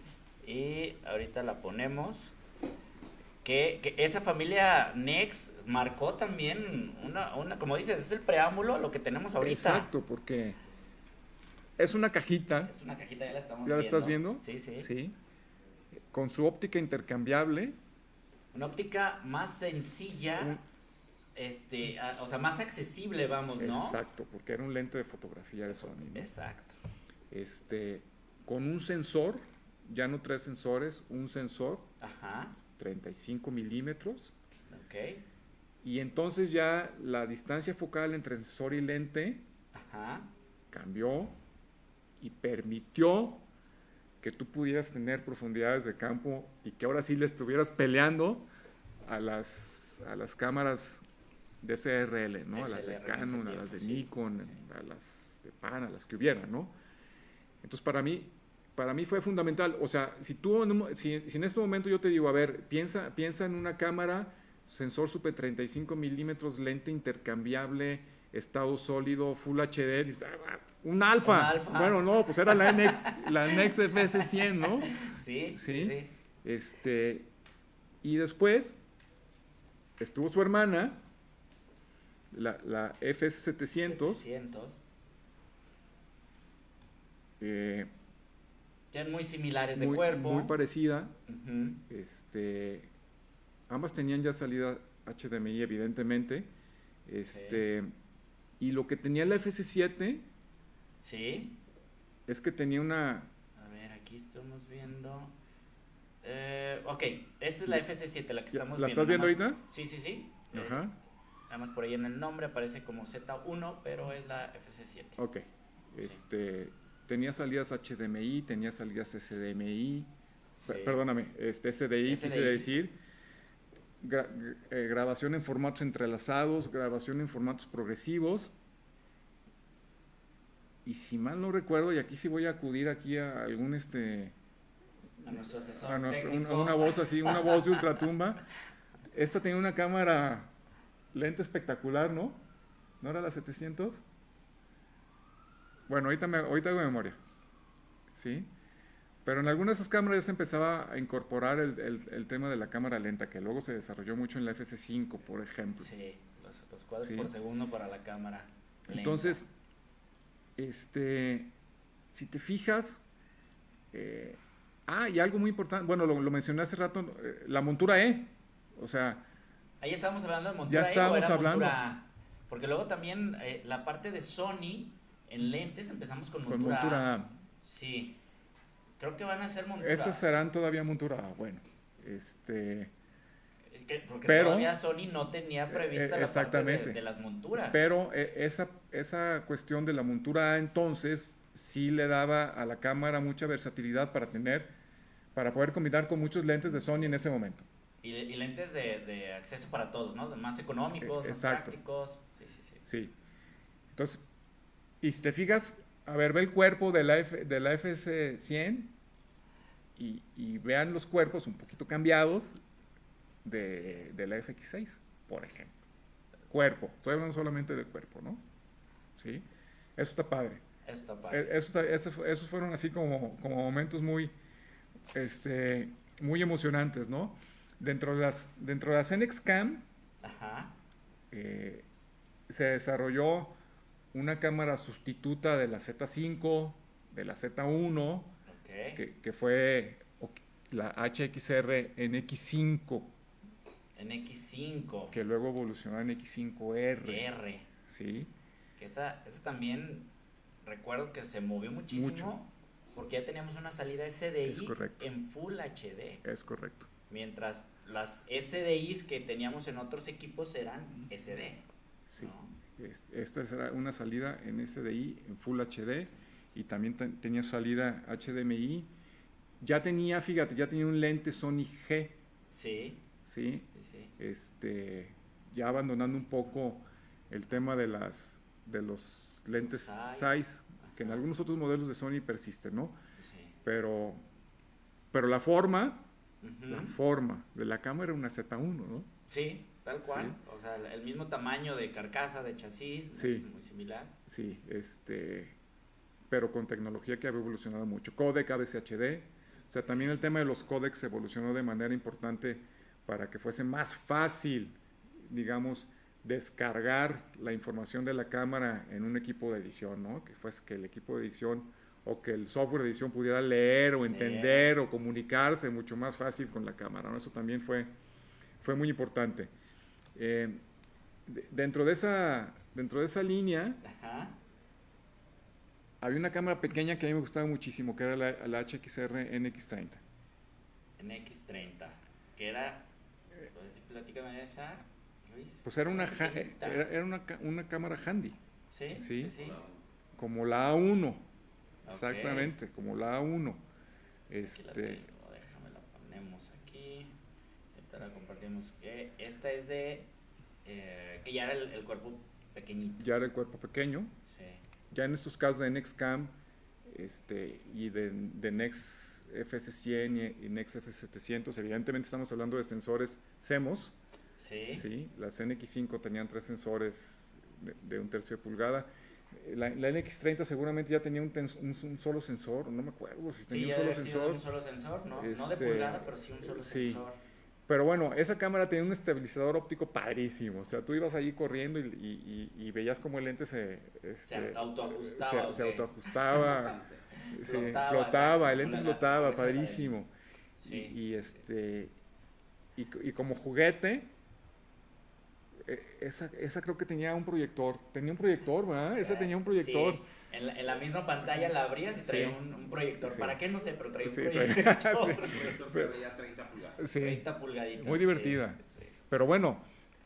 Y ahorita la ponemos. Que, que esa familia Nex marcó también una, una, como dices, es el preámbulo a lo que tenemos ahorita. Exacto, porque es una cajita. Es una cajita, ya la estamos ¿Ya viendo. la estás viendo? Sí, sí. Sí. Con su óptica intercambiable. Una óptica más sencilla, un, este, a, o sea, más accesible, vamos, ¿no? Exacto, porque era un lente de fotografía de Sony, ¿no? Exacto. Este, con un sensor, ya no tres sensores, un sensor. Ajá. treinta y cinco milímetros. Ok. Y entonces ya la distancia focal entre sensor y lente Ajá. cambió y permitió que tú pudieras tener profundidades de campo y que ahora sí le estuvieras peleando a las, a las cámaras de S R L, ¿no? A las de Canon, a las de Nikon, sí. a las de Pan, a las que hubiera, ¿no? Entonces para mí, para mí fue fundamental. O sea, si tú en un, si, si en este momento yo te digo, a ver, piensa, piensa en una cámara, sensor super treinta y cinco milímetros, lente intercambiable, estado sólido, Full H D, dices, ah, un alfa. Un alfa. Bueno, no, pues era la Nex, la Nex F S cien, ¿no? Sí, sí, sí. Este, y después estuvo su hermana, la, la F S setecientos. setecientos. Eh, Eran muy similares muy, de cuerpo. Muy parecida. Uh-huh. Este, ambas tenían ya salida H D M I, evidentemente. Este, sí. Y lo que tenía la F S siete. Sí. Es que tenía una. A ver, aquí estamos viendo. Eh, ok, esta es la F S siete, la que estamos ¿La viendo. estás viendo más, ahorita? Sí, sí, sí. Ajá. Eh, además por ahí en el nombre aparece como Z uno, pero es la F S siete. Ok. Este. Sí. Tenía salidas H D M I, tenía salidas S D M I, sí. perdóname, este S D I, S D I. Quise decir, gra eh, grabación en formatos entrelazados, grabación en formatos progresivos, y si mal no recuerdo, y aquí sí voy a acudir aquí a algún este, a nuestro asesor a nuestro, técnico. Una, una voz así, una voz de ultratumba. Esta tenía una cámara lente espectacular, ¿no? ¿No era la setecientos? Bueno, ahorita, me, ahorita hago memoria, ¿sí? Pero en algunas de esas cámaras ya se empezaba a incorporar el, el, el tema de la cámara lenta, que luego se desarrolló mucho en la F S cinco, por ejemplo. Sí, los, los cuadros ¿sí? por segundo para la cámara lenta. Entonces, este, si te fijas, eh, ah, y algo muy importante, bueno, lo, lo mencioné hace rato, eh, la montura E, o sea... Ahí estábamos hablando de montura ya estábamos E, ¿o era hablando. Montura? Porque luego también eh, la parte de Sony... En lentes empezamos con montura, con montura A. Sí. Creo que van a ser montura. Esas serán todavía montura A. Bueno, este... Porque pero, todavía Sony no tenía prevista eh, la parte de, de las monturas. Pero eh, esa, esa cuestión de la montura A entonces sí le daba a la cámara mucha versatilidad para tener, para poder combinar con muchos lentes de Sony en ese momento. Y, y lentes de, de acceso para todos, ¿no? Más económicos, eh, más prácticos. Sí, sí, sí. Sí. Entonces, y si te fijas, a ver, ve el cuerpo de la, F, de la F S cien y, y vean los cuerpos un poquito cambiados de, de la F X seis, por ejemplo. Cuerpo, estoy hablando solamente del cuerpo, ¿no? ¿Sí? Eso está padre. Eso está padre. Eso está, eso, esos fueron así como, como momentos muy, este, muy emocionantes, ¿no? Dentro de las, dentro de la Cenex Cam, Ajá. Eh, se desarrolló una cámara sustituta de la Z cinco, de la Z uno, Okay. que, que fue la H X R en X cinco, En X cinco. que luego evolucionó en X cinco R. R. ¿Sí? Que esa, esa también recuerdo que se movió muchísimo. Mucho. Porque ya teníamos una salida S D I Es correcto. en Full H D. Es correcto. Mientras las S D Is que teníamos en otros equipos eran S D. Sí. ¿No? Este, esta era una salida en S D I, en Full H D, y también te, tenía salida H D M I. Ya tenía, fíjate, ya tenía un lente Sony G. Sí. ¿Sí? Sí, sí. Este, ya abandonando un poco el tema de las de los lentes Zeiss. Zeiss, que en algunos otros modelos de Sony persisten, ¿no? Sí. Pero, pero la forma, Ujú. la forma de la cámara era una Z uno, ¿no? Sí, tal cual. Sí. O sea, el mismo tamaño de carcasa, de chasis, muy, Sí. muy similar. Sí, este, pero con tecnología que había evolucionado mucho. Codec A B C H D, o sea, también el tema de los codecs evolucionó de manera importante para que fuese más fácil, digamos, descargar la información de la cámara en un equipo de edición, ¿no? Que fuese que el equipo de edición o que el software de edición pudiera leer o entender o comunicarse mucho más fácil con la cámara, ¿no? Eso también fue, fue muy importante. Eh, de, dentro, de esa, dentro de esa línea, Ajá. había una cámara pequeña que a mí me gustaba muchísimo, que era la, la H X R N X treinta. En X treinta. Que era. Pues, platícame de esa, Luis. Pues era una, ja- Pequeñita. era, era una, ca- una cámara handy, Sí, Sí. sí, sí. como la A uno, Ok. exactamente, como la A uno. Aquí la Este, tengo, déjame la ponemos aquí. Ahorita la compartimos. Que esta es de. eh, que ya era el, el cuerpo pequeñito. ya era el cuerpo pequeño. Sí. Ya en estos casos de NextCam este, y de, de Nex F S cien y, y Nex F S setecientos, evidentemente estamos hablando de sensores CMOS. Sí. Sí, las N X cinco tenían tres sensores de, de un tercio de pulgada. La, la N X treinta seguramente ya tenía un, tens- un, un solo sensor, no me acuerdo si Sí, tenía ya un debe solo haber sido sensor. un solo sensor, ¿no? No de Este, pulgada, pero sí un solo sí. sensor. Pero bueno, esa cámara tenía un estabilizador óptico padrísimo. O sea, tú ibas ahí corriendo y, y- y- y veías como el lente se, este, Se autoajustaba. se, se ¿o qué? autoajustaba, sí, Flotaba, flotaba, exacto, el lente como la- flotaba, como esa de- padrísimo. Sí, y, y sí, este y, y como juguete, eh, esa, esa creo que tenía un proyector. Tenía un proyector, ¿verdad? Esa tenía un proyector. Sí, en la, en la misma pantalla la abrías y traía Sí. un, un proyector. Sí. ¿Para qué? No sé, pero traía un Sí, proyector. traía- Un proyector que veía treinta pulgadas. Sí, treinta pulgaditas. muy sí, divertida. sí, sí. Pero bueno,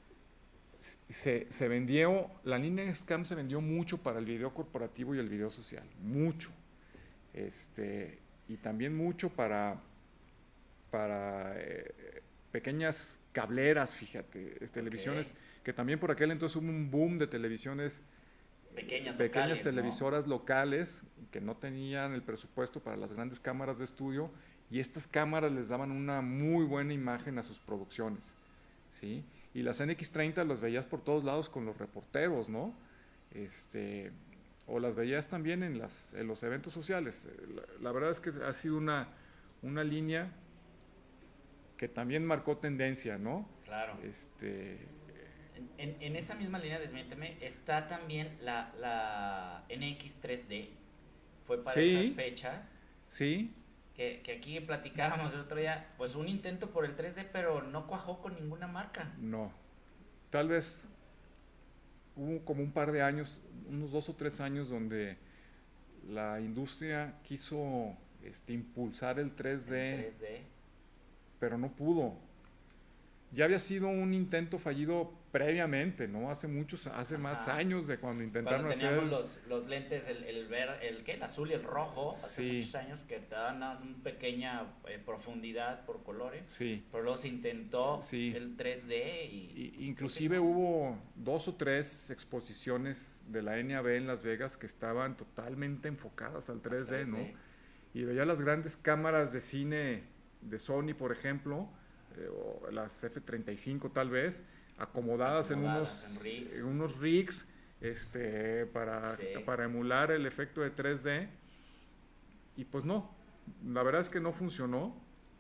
se, se vendió, la línea Scam se vendió mucho para el video corporativo y el video social, mucho. Este, y también mucho para, para eh, pequeñas cableras, fíjate, es, televisiones, que también por aquel entonces hubo un boom de televisiones, Pequeñas, pequeñas locales, ¿no? televisoras locales que no tenían el presupuesto para las grandes cámaras de estudio, y estas cámaras les daban una muy buena imagen a sus producciones, ¿sí? Y las N X treinta las veías por todos lados con los reporteros, ¿no? Este, o las veías también en, las, en los eventos sociales. La, la verdad es que ha sido una, una línea que también marcó tendencia, ¿no? Claro. Este, En, en, en esa misma línea, desmiénteme, está también la, la N X tres D. Fue para Sí. esas fechas. sí, Que, que aquí platicábamos el otro día, pues un intento por el tres D, pero no cuajó con ninguna marca. no. Tal vez hubo como un par de años, unos dos o tres años, donde la industria quiso este, impulsar el tres D, El tres D. pero no pudo. ya había sido un intento fallido previamente, ¿no? Hace muchos, hace Ajá. más años de cuando intentaron cuando teníamos hacer... los, los lentes, el, el, ver, el, ¿qué? El azul y el rojo, hace sí. muchos años que te daban una pequeña eh, profundidad por colores, sí. pero luego se intentó sí. el tres D y... y inclusive no. hubo dos o tres exposiciones de la N A B en Las Vegas que estaban totalmente enfocadas al tres D, ¿no? Y veía las grandes cámaras de cine de Sony, por ejemplo, eh, o las F treinta y cinco tal vez, acomodadas, acomodadas en unos en rigs, en unos rigs este, para, sí. para emular el efecto de tres D, y pues no, la verdad es que no funcionó.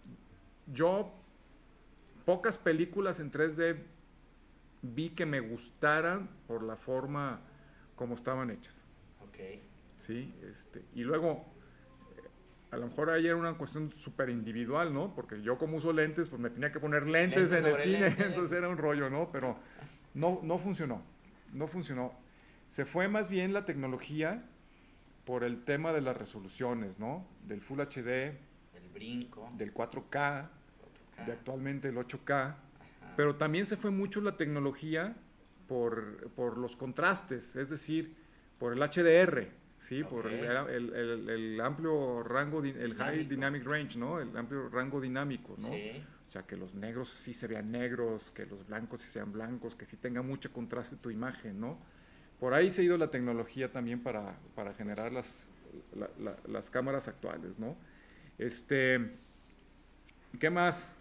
Yo pocas películas en tres D vi que me gustaran por la forma como estaban hechas. Ok. Sí, este, y luego a lo mejor ahí era una cuestión súper individual, ¿no? Porque yo como uso lentes, pues me tenía que poner lentes, lentes en el cine, lentes. Entonces era un rollo, ¿no? Pero no, no funcionó, no funcionó. Se fue más bien la tecnología por el tema de las resoluciones, ¿no? Del Full H D, el brinco, del cuatro K, cuatro K. de actualmente el ocho K, Ajá. Pero también se fue mucho la tecnología por, por los contrastes, es decir, por el H D R, ¿sí? Okay. Por el, el, el, el amplio rango, el dinámico. High Dynamic Range, ¿no? El amplio rango dinámico, ¿no? Sí. O sea, que los negros sí se vean negros, que los blancos sí sean blancos, que sí tenga mucho contraste tu imagen, ¿no? Por ahí se ha ido la tecnología también para, para generar las, la, la, las cámaras actuales, ¿no? Este, ¿qué más?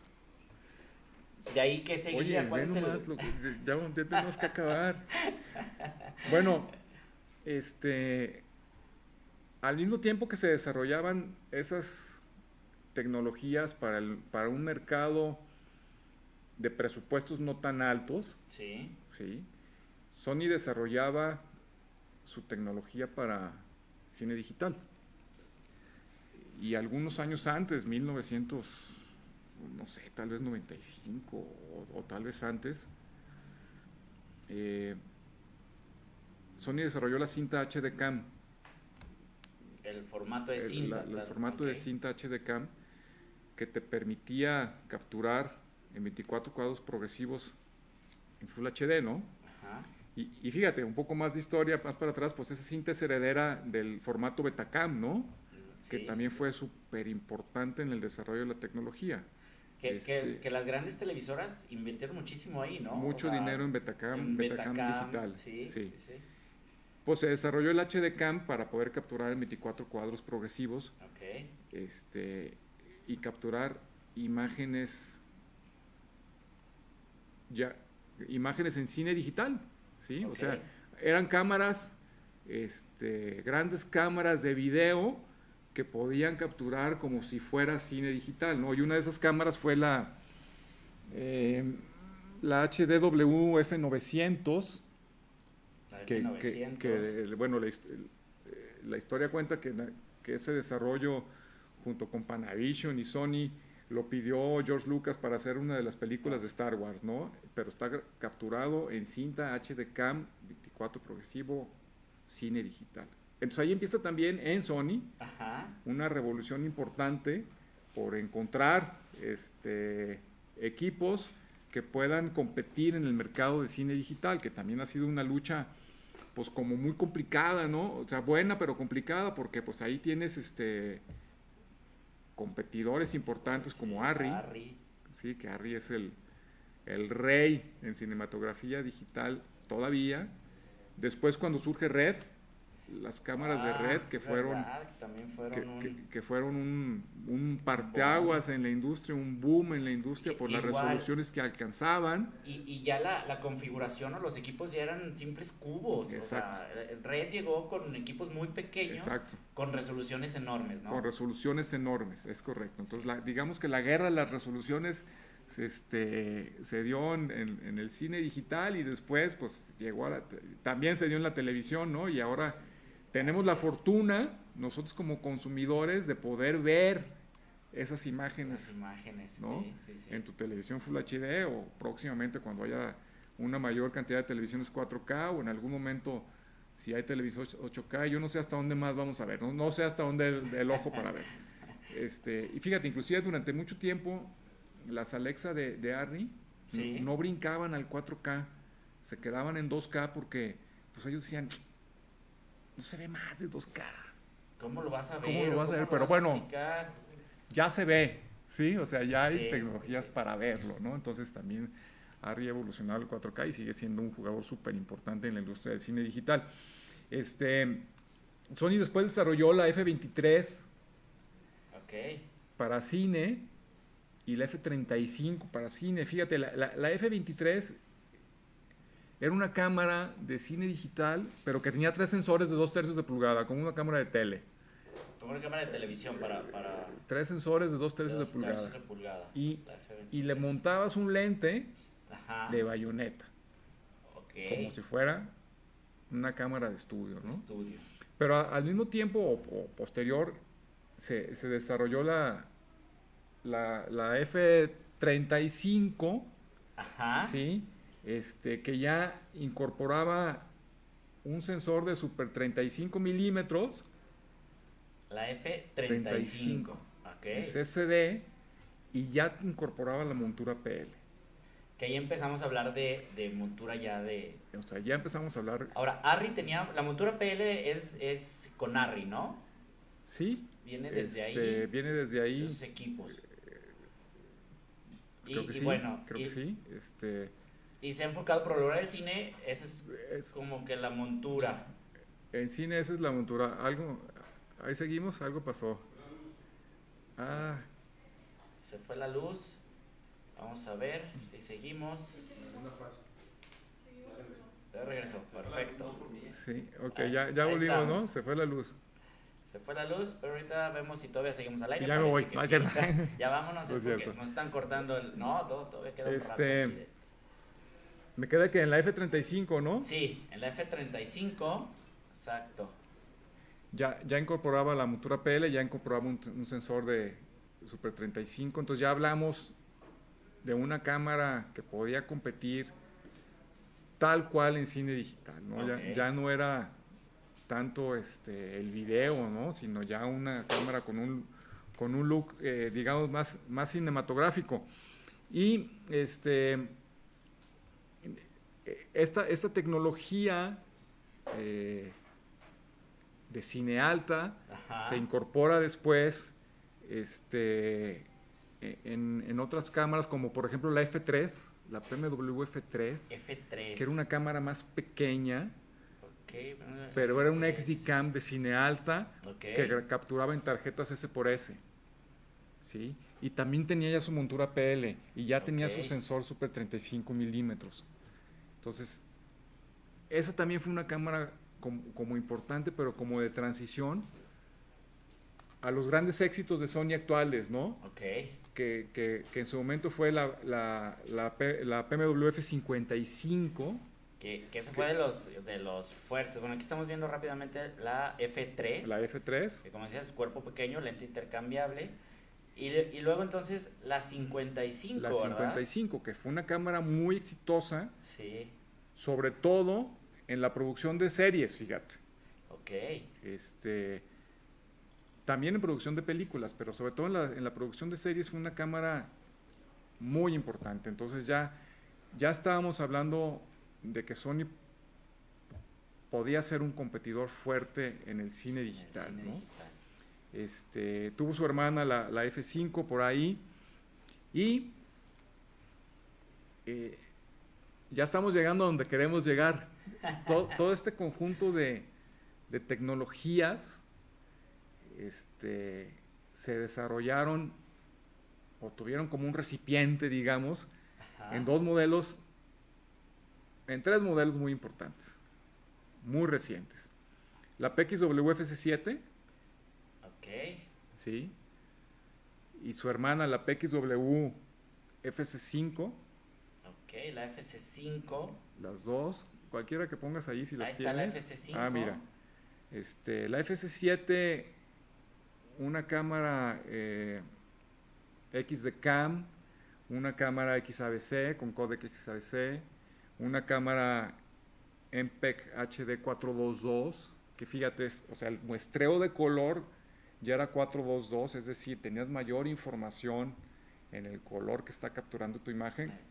¿De ahí qué seguiría? Oye, ¿cuál es el...? Lo que, ya, ya tenemos que acabar. Bueno, este... al mismo tiempo que se desarrollaban esas tecnologías para, el, para un mercado de presupuestos no tan altos, sí. ¿sí? Sony desarrollaba su tecnología para cine digital. Y algunos años antes, mil novecientos, no sé, tal vez noventa y cinco o, o tal vez antes, eh, Sony desarrolló la cinta H D Cam. El formato de cinta. El, la, el formato okay. de cinta H D Cam que te permitía capturar en veinticuatro cuadros progresivos en Full H D, ¿no? Ajá. Y, y fíjate, un poco más de historia, más para atrás, pues esa cinta es heredera del formato Betacam, ¿no? Sí, que también sí, fue sí. súper importante en el desarrollo de la tecnología. Que, este, que, que las grandes televisoras invirtieron muchísimo ahí, ¿no? Mucho o sea, dinero en Betacam, en Betacam, Betacam digital. Sí, sí. sí, sí. Pues se desarrolló el H D Cam para poder capturar en veinticuatro cuadros progresivos. Okay. Este, y capturar imágenes ya imágenes en cine digital, ¿sí? Okay. O sea, eran cámaras, este, grandes cámaras de video que podían capturar como si fuera cine digital, ¿no? Y una de esas cámaras fue la eh, la H D W F novecientos. Que, que, que, bueno, la, la historia cuenta que, que ese desarrollo junto con Panavision y Sony lo pidió George Lucas para hacer una de las películas de Star Wars, ¿no? Pero está capturado en cinta H D Cam, veinticuatro progresivo, cine digital. Entonces ahí empieza también en Sony Ajá. una revolución importante por encontrar este, equipos que puedan competir en el mercado de cine digital, que también ha sido una lucha pues como muy complicada, ¿no? O sea, buena pero complicada, porque pues ahí tienes este competidores importantes sí, como Arri, Arri, sí, que Arri es el, el rey en cinematografía digital todavía. Después cuando surge Red, las cámaras ah, de Red que fueron, verdad, que, también fueron que, un... que, que fueron un, un parteaguas en la industria, un boom en la industria por Igual, las resoluciones que alcanzaban. Y, y ya la, la configuración o los equipos ya eran simples cubos. Exacto. O sea, Red llegó con equipos muy pequeños, exacto, con resoluciones enormes, ¿no? Con resoluciones enormes, es correcto. Entonces, la, digamos que la guerra de las resoluciones este, se dio en, en, en el cine digital y después pues llegó a la, también se dio en la televisión, ¿no? Y ahora tenemos la fortuna, nosotros como consumidores, de poder ver esas imágenes, Las imágenes ¿no? sí, sí, sí. En tu televisión Full H D o próximamente cuando haya una mayor cantidad de televisiones cuatro K o en algún momento si hay televisores ocho K, yo no sé hasta dónde más vamos a ver, no, no sé hasta dónde el, el ojo para ver. Este, y fíjate, inclusive durante mucho tiempo las Alexa de, de Arri Sí. no, no brincaban al cuatro K, se quedaban en dos K porque pues ellos decían, no se ve más de dos K. ¿Cómo lo vas a ver? ¿Cómo lo vas a ver? ¿Cómo Pero vas bueno, aplicar? ya se ve, ¿sí? O sea, ya hay Sí, tecnologías sí. para verlo, ¿no? Entonces también ha revolucionado el cuatro K y sigue siendo un jugador súper importante en la industria del cine digital. Este, Sony después desarrolló la F veintitrés Ok. para cine y la F treinta y cinco para cine. Fíjate, la, la, la F veintitrés era una cámara de cine digital, pero que tenía tres sensores de dos tercios de pulgada, como una cámara de tele. Como una cámara de televisión para... para Tres sensores de dos tercios de, dos pulgada. tercios de pulgada. Y, La F veintitrés. y le montabas un lente Ajá. de bayoneta, Ok. como si fuera una cámara de estudio, ¿no? Estudio. Pero a- al mismo tiempo o, o posterior se, se desarrolló la, la, la F treinta y cinco, Ajá. ¿sí? Este, que ya incorporaba un sensor de super treinta y cinco milímetros, La F treinta y cinco. Ok. C C D, y ya incorporaba la montura P L. Que ahí empezamos a hablar de, de montura ya de... O sea, ya empezamos a hablar, Ahora, Arri tenía... La montura P L es, es con Arri, ¿no? sí, Viene desde este, ahí. viene desde ahí, Esos equipos. Y, creo que y sí, bueno, creo y, que sí, este, y se ha enfocado por lograr el cine, esa es es, como que la montura. en cine esa es la montura, algo, ahí seguimos, algo pasó. Ah, Se fue la luz. Vamos a ver si seguimos. Ya regresó, perfecto. sí, ok, Ahí- ya, ya ahí volvimos, ¿no? estamos. Se fue la luz. Se fue la luz, pero ahorita vemos si todavía seguimos al aire. Ya me Parece voy, que no, sí. cierto. Ya vámonos, No es es porque cierto. nos están cortando el... No, todo, todavía queda un rato Este, aquí de- Me queda que en la F treinta y cinco, ¿no? Sí, en la F treinta y cinco, exacto. Ya, ya incorporaba la montura P L, ya incorporaba un, un sensor de Super treinta y cinco, entonces ya hablamos de una cámara que podía competir tal cual en cine digital, ¿no? Ok. Ya, ya no era tanto este, el video, ¿no? Sino ya una cámara con un, con un look, eh, digamos, más, más cinematográfico. Y este, esta, esta tecnología eh, de cine alta Ajá. se incorpora después este, en, en otras cámaras, como por ejemplo la F tres, la P M W F tres, F tres. que era una cámara más pequeña, Ok, pero era una F tres. X D CAM de cine alta Ok. que gra- capturaba en tarjetas S por S. ¿Sí? Y también tenía ya su montura P L y ya tenía Ok. su sensor Super treinta y cinco milímetros. Entonces, esa también fue una cámara como, como importante, pero como de transición a los grandes éxitos de Sony actuales, ¿no? Ok. Que, que, que en su momento fue la, la, la, P, la P M W F cincuenta y cinco. Que, que ese fue de los, de los fuertes. Bueno, aquí estamos viendo rápidamente la F tres. La F tres. Que como decías, cuerpo pequeño, lente intercambiable. Y, y luego entonces la cincuenta y cinco, La ¿verdad? cincuenta y cinco, que fue una cámara muy exitosa, Sí. sobre todo en la producción de series, fíjate. Ok. Este, también en producción de películas, pero sobre todo en la, en la producción de series fue una cámara muy importante. Entonces ya, ya estábamos hablando de que Sony podía ser un competidor fuerte en el cine En el digital, cine ¿no? digital. Este, tuvo su hermana la, la F cinco por ahí y eh, ya estamos llegando a donde queremos llegar. todo, todo este conjunto de, de tecnologías este, se desarrollaron o tuvieron como un recipiente, digamos, Ajá. en dos modelos, en tres modelos muy importantes, muy recientes. La P X W F C siete, Ok. ¿sí? Y su hermana, la P X W F C cinco, Ok, la F C cinco. las dos, cualquiera que pongas ahí si las Ahí está la tienes. F C cinco. Ah, mira. Este, la F C siete, una cámara eh, X D CAM, una cámara X A V C con códec X A V C, una cámara M P E G H D cuatrocientos veintidós, que fíjate, es, o sea, el muestreo de color ya era cuatrocientos veintidós, es decir, tenías mayor información en el color que está capturando tu imagen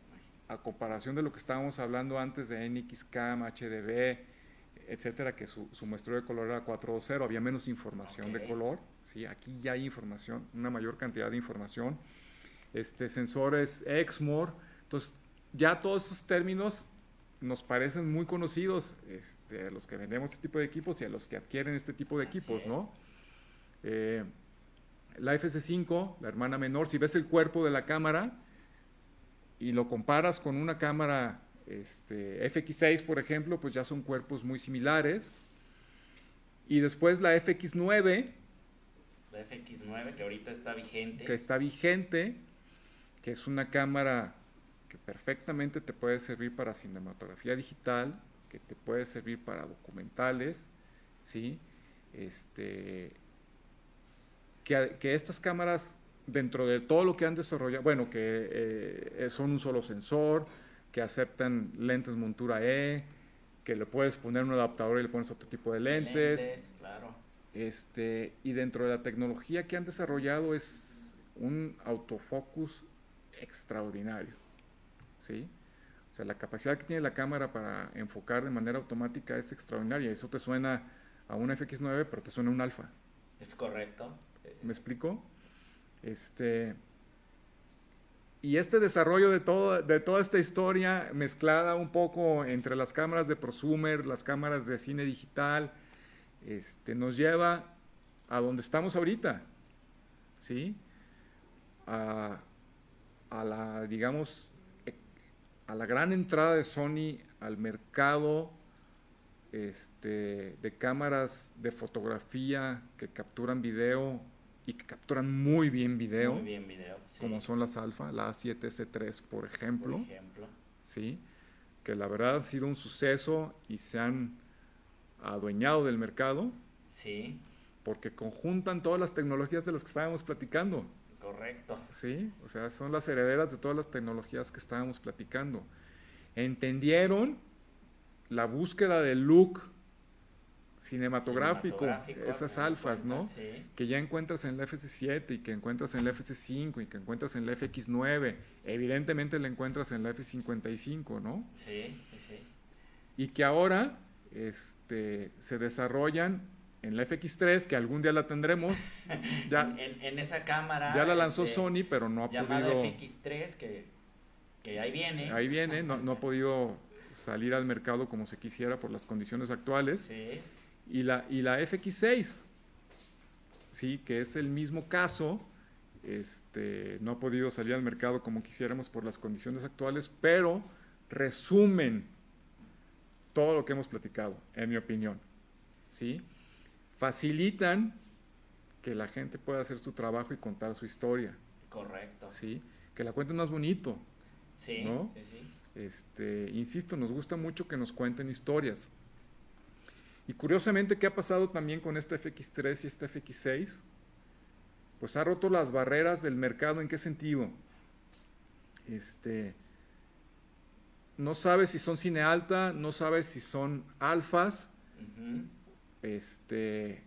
a comparación de lo que estábamos hablando antes de N X Cam, H D V, etcétera, que su, su muestreo de color era cuatro punto cero, había menos información okay. de color, ¿sí? Aquí ya hay información, una mayor cantidad de información, este, sensores Exmor, entonces ya todos esos términos nos parecen muy conocidos este, a los que vendemos este tipo de equipos y a los que adquieren este tipo de Así equipos, es. ¿no? Eh, la F S cinco, la hermana menor, si ves el cuerpo de la cámara y lo comparas con una cámara este, F X seis, por ejemplo, pues ya son cuerpos muy similares. Y después la F X nueve. La F X nueve, que ahorita está vigente. Que está vigente, que es una cámara que perfectamente te puede servir para cinematografía digital, que te puede servir para documentales, ¿sí? Este, que, que estas cámaras, dentro de todo lo que han desarrollado, bueno, que eh, son un solo sensor, que aceptan lentes montura E, que le puedes poner un adaptador y le pones otro tipo de lentes. Lentes, claro. Este, y dentro de la tecnología que han desarrollado es un autofocus extraordinario, ¿sí? O sea, la capacidad que tiene la cámara para enfocar de manera automática es extraordinaria. Eso te suena a un F X nueve, pero te suena a un alfa. Es correcto. ¿Me explico? Este, y este desarrollo de, todo, de toda esta historia mezclada un poco entre las cámaras de prosumer, las cámaras de cine digital, este, nos lleva a donde estamos ahorita, ¿sí? A, a la, digamos, a la gran entrada de Sony al mercado este, de cámaras de fotografía que capturan video y que capturan muy bien video, muy bien video sí. como son las Alpha, la A siete S tres, por ejemplo, por ejemplo, ¿sí? Que la verdad ha sido un suceso y se han adueñado del mercado, sí, porque conjuntan todas las tecnologías de las que estábamos platicando. Correcto. Sí, o sea, son las herederas de todas las tecnologías que estábamos platicando. Entendieron la búsqueda del look cinematográfico, cinematográfico esas alfas, cuenta, ¿no? Sí. Que ya encuentras en la F S siete y que encuentras en la F S cinco y que encuentras en la F X nueve. Evidentemente la encuentras en la F cincuenta y cinco, ¿no? Sí, sí. Y que ahora este, se desarrollan en la F X tres, que algún día la tendremos. Ya, en, en esa cámara. Ya la lanzó este, Sony, pero no ha llamada podido... F X tres, que, que ahí viene. Ahí viene, no, no ha podido salir al mercado como se quisiera por las condiciones actuales. Sí. Y la, y la F X seis, sí, que es el mismo caso, este, no ha podido salir al mercado como quisiéramos por las condiciones actuales, pero resumen todo lo que hemos platicado, en mi opinión, ¿sí? Facilitan que la gente pueda hacer su trabajo y contar su historia. Correcto. ¿Sí? Que la cuenten más bonito. Sí, ¿no? sí, sí. Este, insisto, nos gusta mucho que nos cuenten historias. Y curiosamente, ¿qué ha pasado también con esta F X tres y esta F X seis? Pues ha roto las barreras del mercado. ¿En qué sentido? Este, no sabes si son cine alta, no sabes si son alfas. Uh-huh. Este,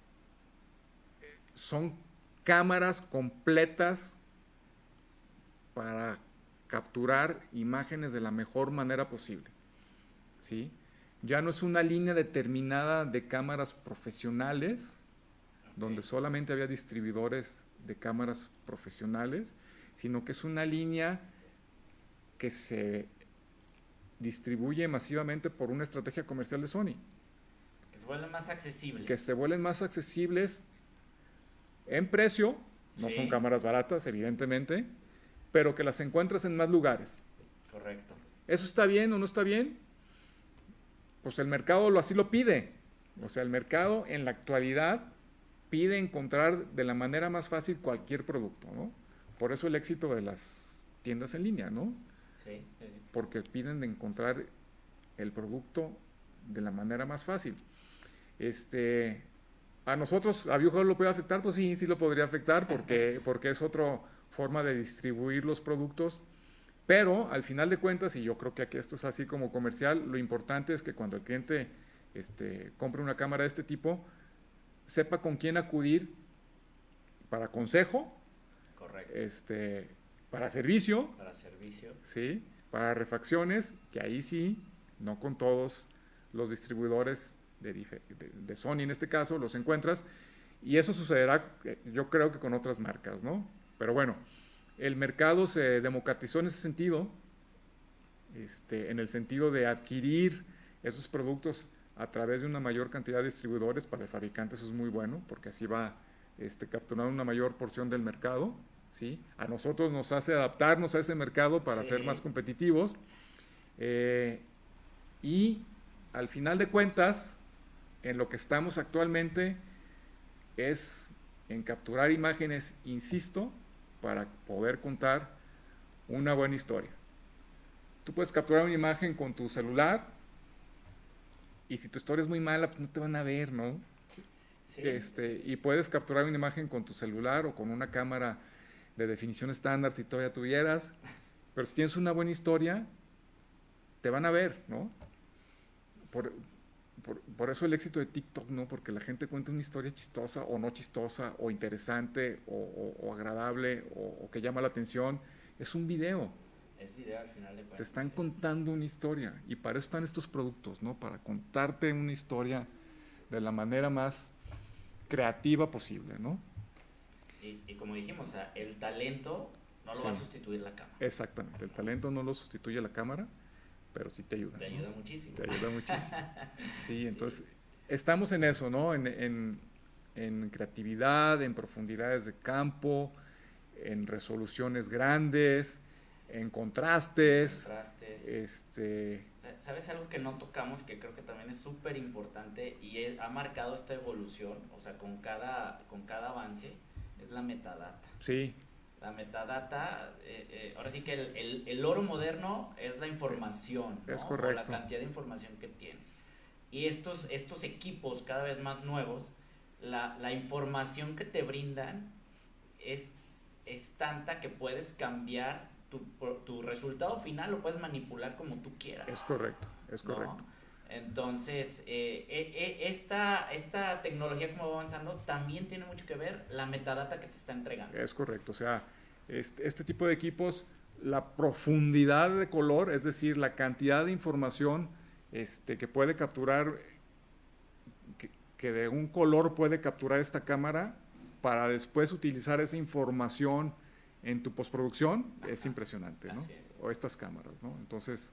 son cámaras completas para capturar imágenes de la mejor manera posible, ¿sí? Ya no es una línea determinada de cámaras profesionales, okay, donde solamente había distribuidores de cámaras profesionales, sino que es una línea que se distribuye masivamente por una estrategia comercial de Sony. Que se vuelven más accesibles. Que se vuelven más accesibles en precio, no sí, son cámaras baratas, evidentemente, pero que las encuentras en más lugares. Correcto. ¿Eso está bien o no está bien? Pues el mercado lo, así lo pide. O sea, el mercado en la actualidad pide encontrar de la manera más fácil cualquier producto, ¿no? Por eso el éxito de las tiendas en línea, ¿no? Sí, sí. Porque piden de encontrar el producto de la manera más fácil. Este, a nosotros, ¿a Viewhouse lo puede afectar? Pues sí, sí lo podría afectar porque, porque es otra forma de distribuir los productos. Pero al final de cuentas, y yo creo que aquí esto es así como comercial, lo importante es que cuando el cliente este, compre una cámara de este tipo, sepa con quién acudir para consejo, correcto, este, para servicio, para servicio, ¿sí? para refacciones, que ahí sí, no con todos los distribuidores de, de, de Sony en este caso, los encuentras, y eso sucederá, yo creo que con otras marcas, ¿no? Pero bueno, el mercado se democratizó en ese sentido, este, en el sentido de adquirir esos productos a través de una mayor cantidad de distribuidores. Para el fabricante eso es muy bueno, porque así va este, capturando una mayor porción del mercado, ¿sí? A nosotros nos hace adaptarnos a ese mercado para sí. ser más competitivos, eh, y al final de cuentas, en lo que estamos actualmente es en capturar imágenes, insisto, para poder contar una buena historia. Tú puedes capturar una imagen con tu celular y si tu historia es muy mala, pues no te van a ver, ¿no? Sí, este, sí. Y puedes capturar una imagen con tu celular o con una cámara de definición estándar si todavía tuvieras, pero si tienes una buena historia, te van a ver, ¿no? Por, por, por eso el éxito de TikTok, ¿no? Porque la gente cuenta una historia chistosa o no chistosa, o interesante, o, o, o agradable, o, o que llama la atención. Es un video. Es video al final de cuentas. Te están sí. contando una historia, y para eso están estos productos, ¿no? Para contarte una historia de la manera más creativa posible, ¿no? Y, y como dijimos, o sea, el talento no lo sí. va a sustituir la cámara. Exactamente, el talento no lo sustituye la cámara, pero sí te ayuda. Te ¿no? ayuda muchísimo. Te ayuda muchísimo. Sí, entonces sí. estamos en eso, ¿no? En, en, en creatividad, en profundidades de campo, en resoluciones grandes, en contrastes. contrastes. Este... ¿Sabes algo que no tocamos que creo que también es súper importante y es, ha marcado esta evolución? O sea, con cada, con cada avance, es la metadata. Sí. La metadata, eh, eh, ahora sí que el, el, el oro moderno es la información, ¿no? Es correcto. O la cantidad de información que tienes. Y estos, estos equipos cada vez más nuevos, la, la información que te brindan es, es tanta que puedes cambiar tu, tu resultado final, lo puedes manipular como tú quieras. Es correcto, es correcto. ¿No? Entonces, eh, eh, esta, esta tecnología como va avanzando también tiene mucho que ver la metadata que te está entregando. Es correcto, o sea, este, este tipo de equipos, la profundidad de color, es decir, la cantidad de información este, que puede capturar, que, que de un color puede capturar esta cámara para después utilizar esa información en tu postproducción, es impresionante, ¿no? Así es. O estas cámaras, ¿no? Entonces...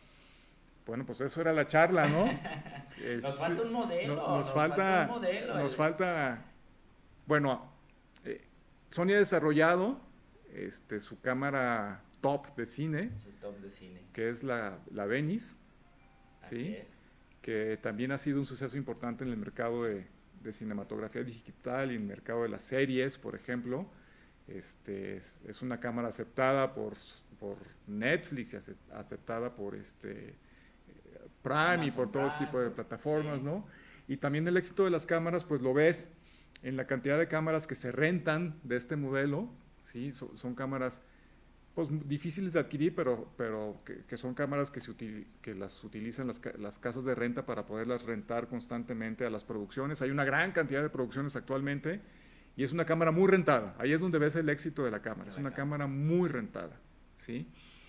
Bueno, pues eso era la charla, ¿no? Este, nos falta un modelo, no, nos, nos falta, falta un modelo. Nos el... falta, bueno, eh, Sony ha desarrollado este, su cámara top de cine, su top de cine, que es la, la Venice, Así ¿sí? es. Que también ha sido un suceso importante en el mercado de, de cinematografía digital y en el mercado de las series, por ejemplo. Este, es, es una cámara aceptada por, por Netflix y aceptada por este... Prime Amazon y por todo este tipo de plataformas, sí. ¿no? Y también el éxito de las cámaras, pues lo ves en la cantidad de cámaras que se rentan de este modelo, ¿sí? So, son cámaras, pues, difíciles de adquirir, pero, pero que, que son cámaras que, se util, que las utilizan las, las casas de renta para poderlas rentar constantemente a las producciones. Hay una gran cantidad de producciones actualmente y es una cámara muy rentada. Ahí es donde ves el éxito de la cámara. Es una cámara muy rentada, ¿sí?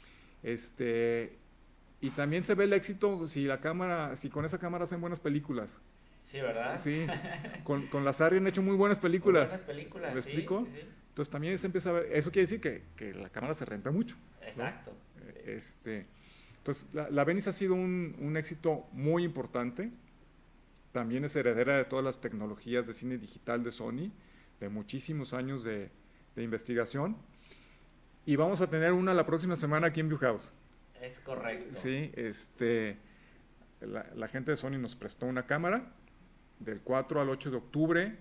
Este... Y también se ve el éxito si la cámara, si con esa cámara hacen buenas películas. Sí, ¿verdad? Sí, con, con las Arri han hecho muy buenas películas. Muy buenas películas, ¿Me sí, explico? sí, sí. Entonces también se empieza a ver, eso quiere decir que, que la cámara se renta mucho. Exacto. ¿no? Sí. Este, entonces la, la Venice ha sido un, un éxito muy importante. También es heredera de todas las tecnologías de cine digital de Sony, de muchísimos años de, de investigación. Y vamos a tener una la próxima semana aquí en Viewhouse. Es correcto. Sí, este, la, la gente de Sony nos prestó una cámara. Del cuatro al ocho de octubre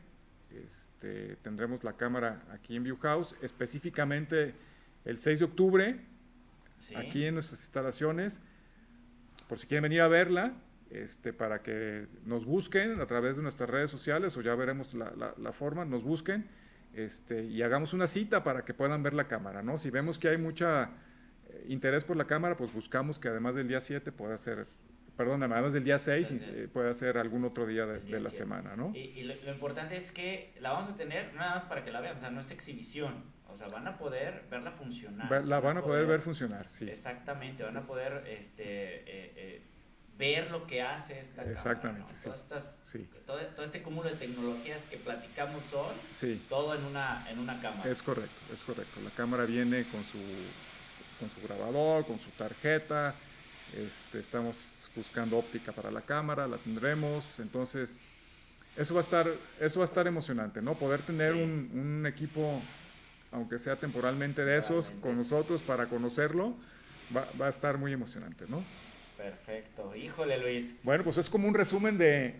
este, tendremos la cámara aquí en Viewhouse. Específicamente el seis de octubre, ¿sí? Aquí en nuestras instalaciones. Por si quieren venir a verla, este, para que nos busquen a través de nuestras redes sociales, o ya veremos la, la, la forma, nos busquen este, y hagamos una cita para que puedan ver la cámara, ¿no? Si vemos que hay mucha... interés por la cámara, pues buscamos que además del día siete pueda ser perdón, además del día seis, Entonces, eh, puede ser algún otro día de, el día de la siete. semana, ¿no? Y, y lo, lo importante es que la vamos a tener nada más para que la vean, o sea, no es exhibición, o sea, van a poder verla funcionar. Va- la van a poder ver funcionar, sí. Exactamente, van a poder este, eh, eh, ver lo que hace esta Exactamente, cámara, ¿no? sí. Todas estas, Sí, todo, todo este cúmulo de tecnologías que platicamos son sí, todo en una, en una cámara. es correcto, es correcto. La cámara viene con su, con su grabador, con su tarjeta, este, estamos buscando óptica para la cámara, la tendremos, entonces eso va a estar, eso va a estar emocionante, ¿no? Poder tener Sí. un, un equipo, aunque sea temporalmente de esos, Temporalmente. con nosotros para conocerlo, va, va a estar muy emocionante, ¿no? Perfecto, híjole Luis. Bueno, pues es como un resumen de,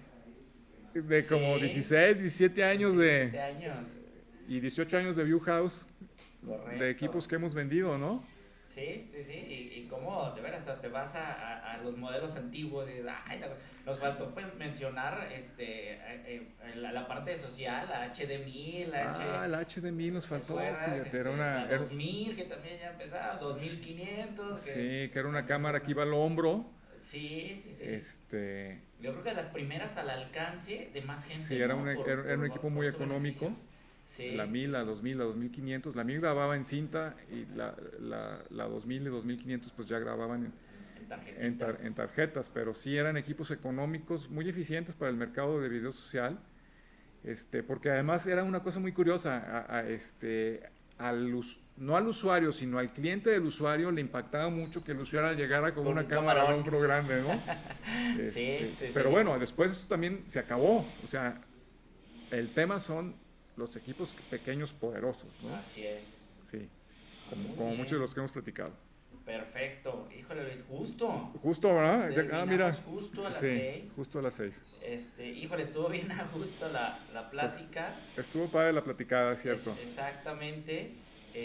de como Sí. dieciséis, diecisiete años diecisiete de, años, y dieciocho años de View House, correcto. de equipos que hemos vendido, ¿no? Sí, sí, sí, y, y cómo, de veras, te vas a, a, a los modelos antiguos y dices, ay, la- nos faltó pues, mencionar este, eh, eh, la, la parte social, la H D mil, la H... Ah, el H D mil nos ¿te faltó, acuerdas? fíjate, Este, era una... la era- dos mil, que también ya empezaba, dos mil quinientos. Que, sí, que era una cámara que iba al hombro, sí, sí, sí. este... Yo creo que de las primeras al alcance de más gente. Sí, era ¿no? un, Por- era, era un por equipo muy costo-beneficio. económico. Sí, La mil, la sí. dos mil, la dos mil quinientos. La mil grababa en cinta y la, la, la dos mil y dos mil quinientos pues ya grababan en, En tarjetita. en, tar- en tarjetas, pero sí eran equipos económicos muy eficientes para el mercado de video social, este, porque además era una cosa muy curiosa, a, a este, al us- no al usuario, sino al cliente del usuario le impactaba mucho que el usuario llegara con, Con una un cámara camarón. hombro grande, ¿no? Sí, Este, sí, pero sí. bueno, después eso también se acabó, o sea, el tema son los equipos pequeños poderosos, ¿no? Así es. Sí, como, Muy como bien. muchos de los que hemos platicado. Perfecto. Híjole, Luis, justo. Justo, ¿verdad? Ya- ah, mira. Terminamos justo a las Sí, seis. justo a las seis. Este, híjole, estuvo bien a gusto la, la plática. Estuvo padre la platicada, ¿cierto? Es- exactamente.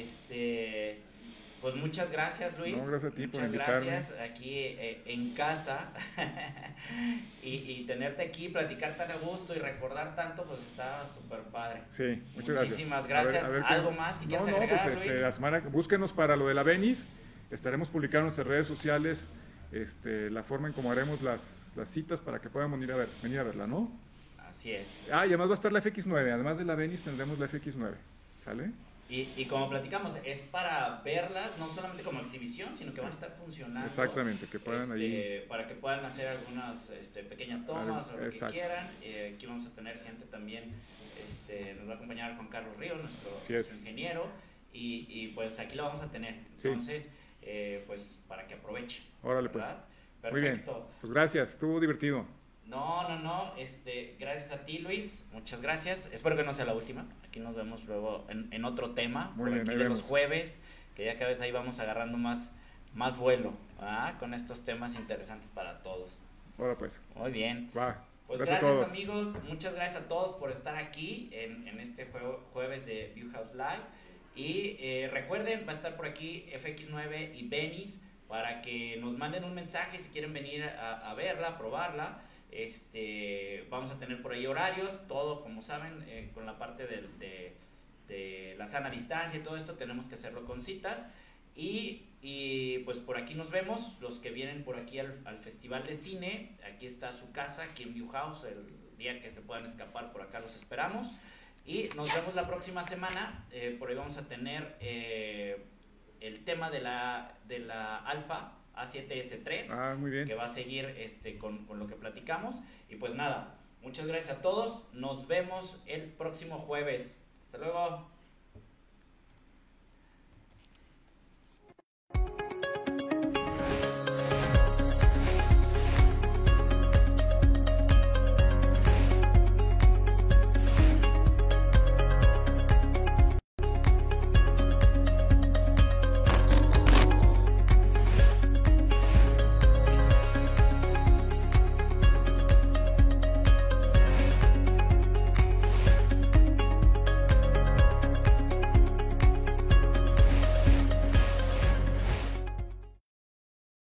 Este, pues muchas gracias, Luis. No, gracias a ti por muchas invitarme. gracias aquí eh, en casa. y, y tenerte aquí, platicar tan a gusto y recordar tanto, pues está súper padre. Sí, muchas gracias. Muchísimas A ver- gracias. a ver qué- ¿Algo más que No, quieras no, agregar, pues este, Luis? la semana, búsquenos para lo de la Venice. Estaremos publicando en nuestras redes sociales este, la forma en cómo haremos las, las citas para que puedan venir a, ver, venir a verla, ¿no? Así es. Ah, y además va a estar la F X nueve. Además de la Venice tendremos la F X nueve. ¿Sale? Y, y como platicamos, es para verlas no solamente como exhibición, sino que van a estar funcionando. Exactamente, que puedan este, ahí. Para que puedan hacer algunas este, pequeñas tomas Algo- o lo exacto. que quieran. Eh, aquí vamos a tener gente también, este, nos va a acompañar Juan Carlos Ríos, nuestro, Así es. nuestro ingeniero, y, y pues aquí lo vamos a tener. Sí. Entonces, eh, pues para que aproveche. Órale, pues. ¿verdad? Muy bien. Perfecto. Pues gracias, estuvo divertido. No, no, no, este, gracias a ti, Luis, muchas gracias. Espero que no sea la última. Aquí nos vemos luego en, en otro tema, Muy por bien, aquí ahí de vemos. los jueves, que ya cada vez ahí vamos agarrando más, más vuelo, ¿ah? Con estos temas interesantes para todos. Ahora pues, Muy bien. va. Pues gracias, gracias, a todos. amigos, muchas gracias a todos por estar aquí en, en este jue- jueves de View House Live. Y eh, recuerden, va a estar por aquí F X nueve y Venice para que nos manden un mensaje si quieren venir a, a verla, a probarla. Este, vamos a tener por ahí horarios, todo como saben, eh, con la parte de, de, de la sana distancia y todo esto tenemos que hacerlo con citas. Y, y pues por aquí nos vemos, los que vienen por aquí al, al Festival de Cine, aquí está su casa, aquí en View House, el día que se puedan escapar por acá los esperamos. Y nos vemos la próxima semana, eh, por ahí vamos a tener eh, el tema de la, de la Alfa A siete S tres, Ah, muy bien. que va a seguir este, con, con lo que platicamos. Y pues nada, muchas gracias a todos, nos vemos el próximo jueves. Hasta luego.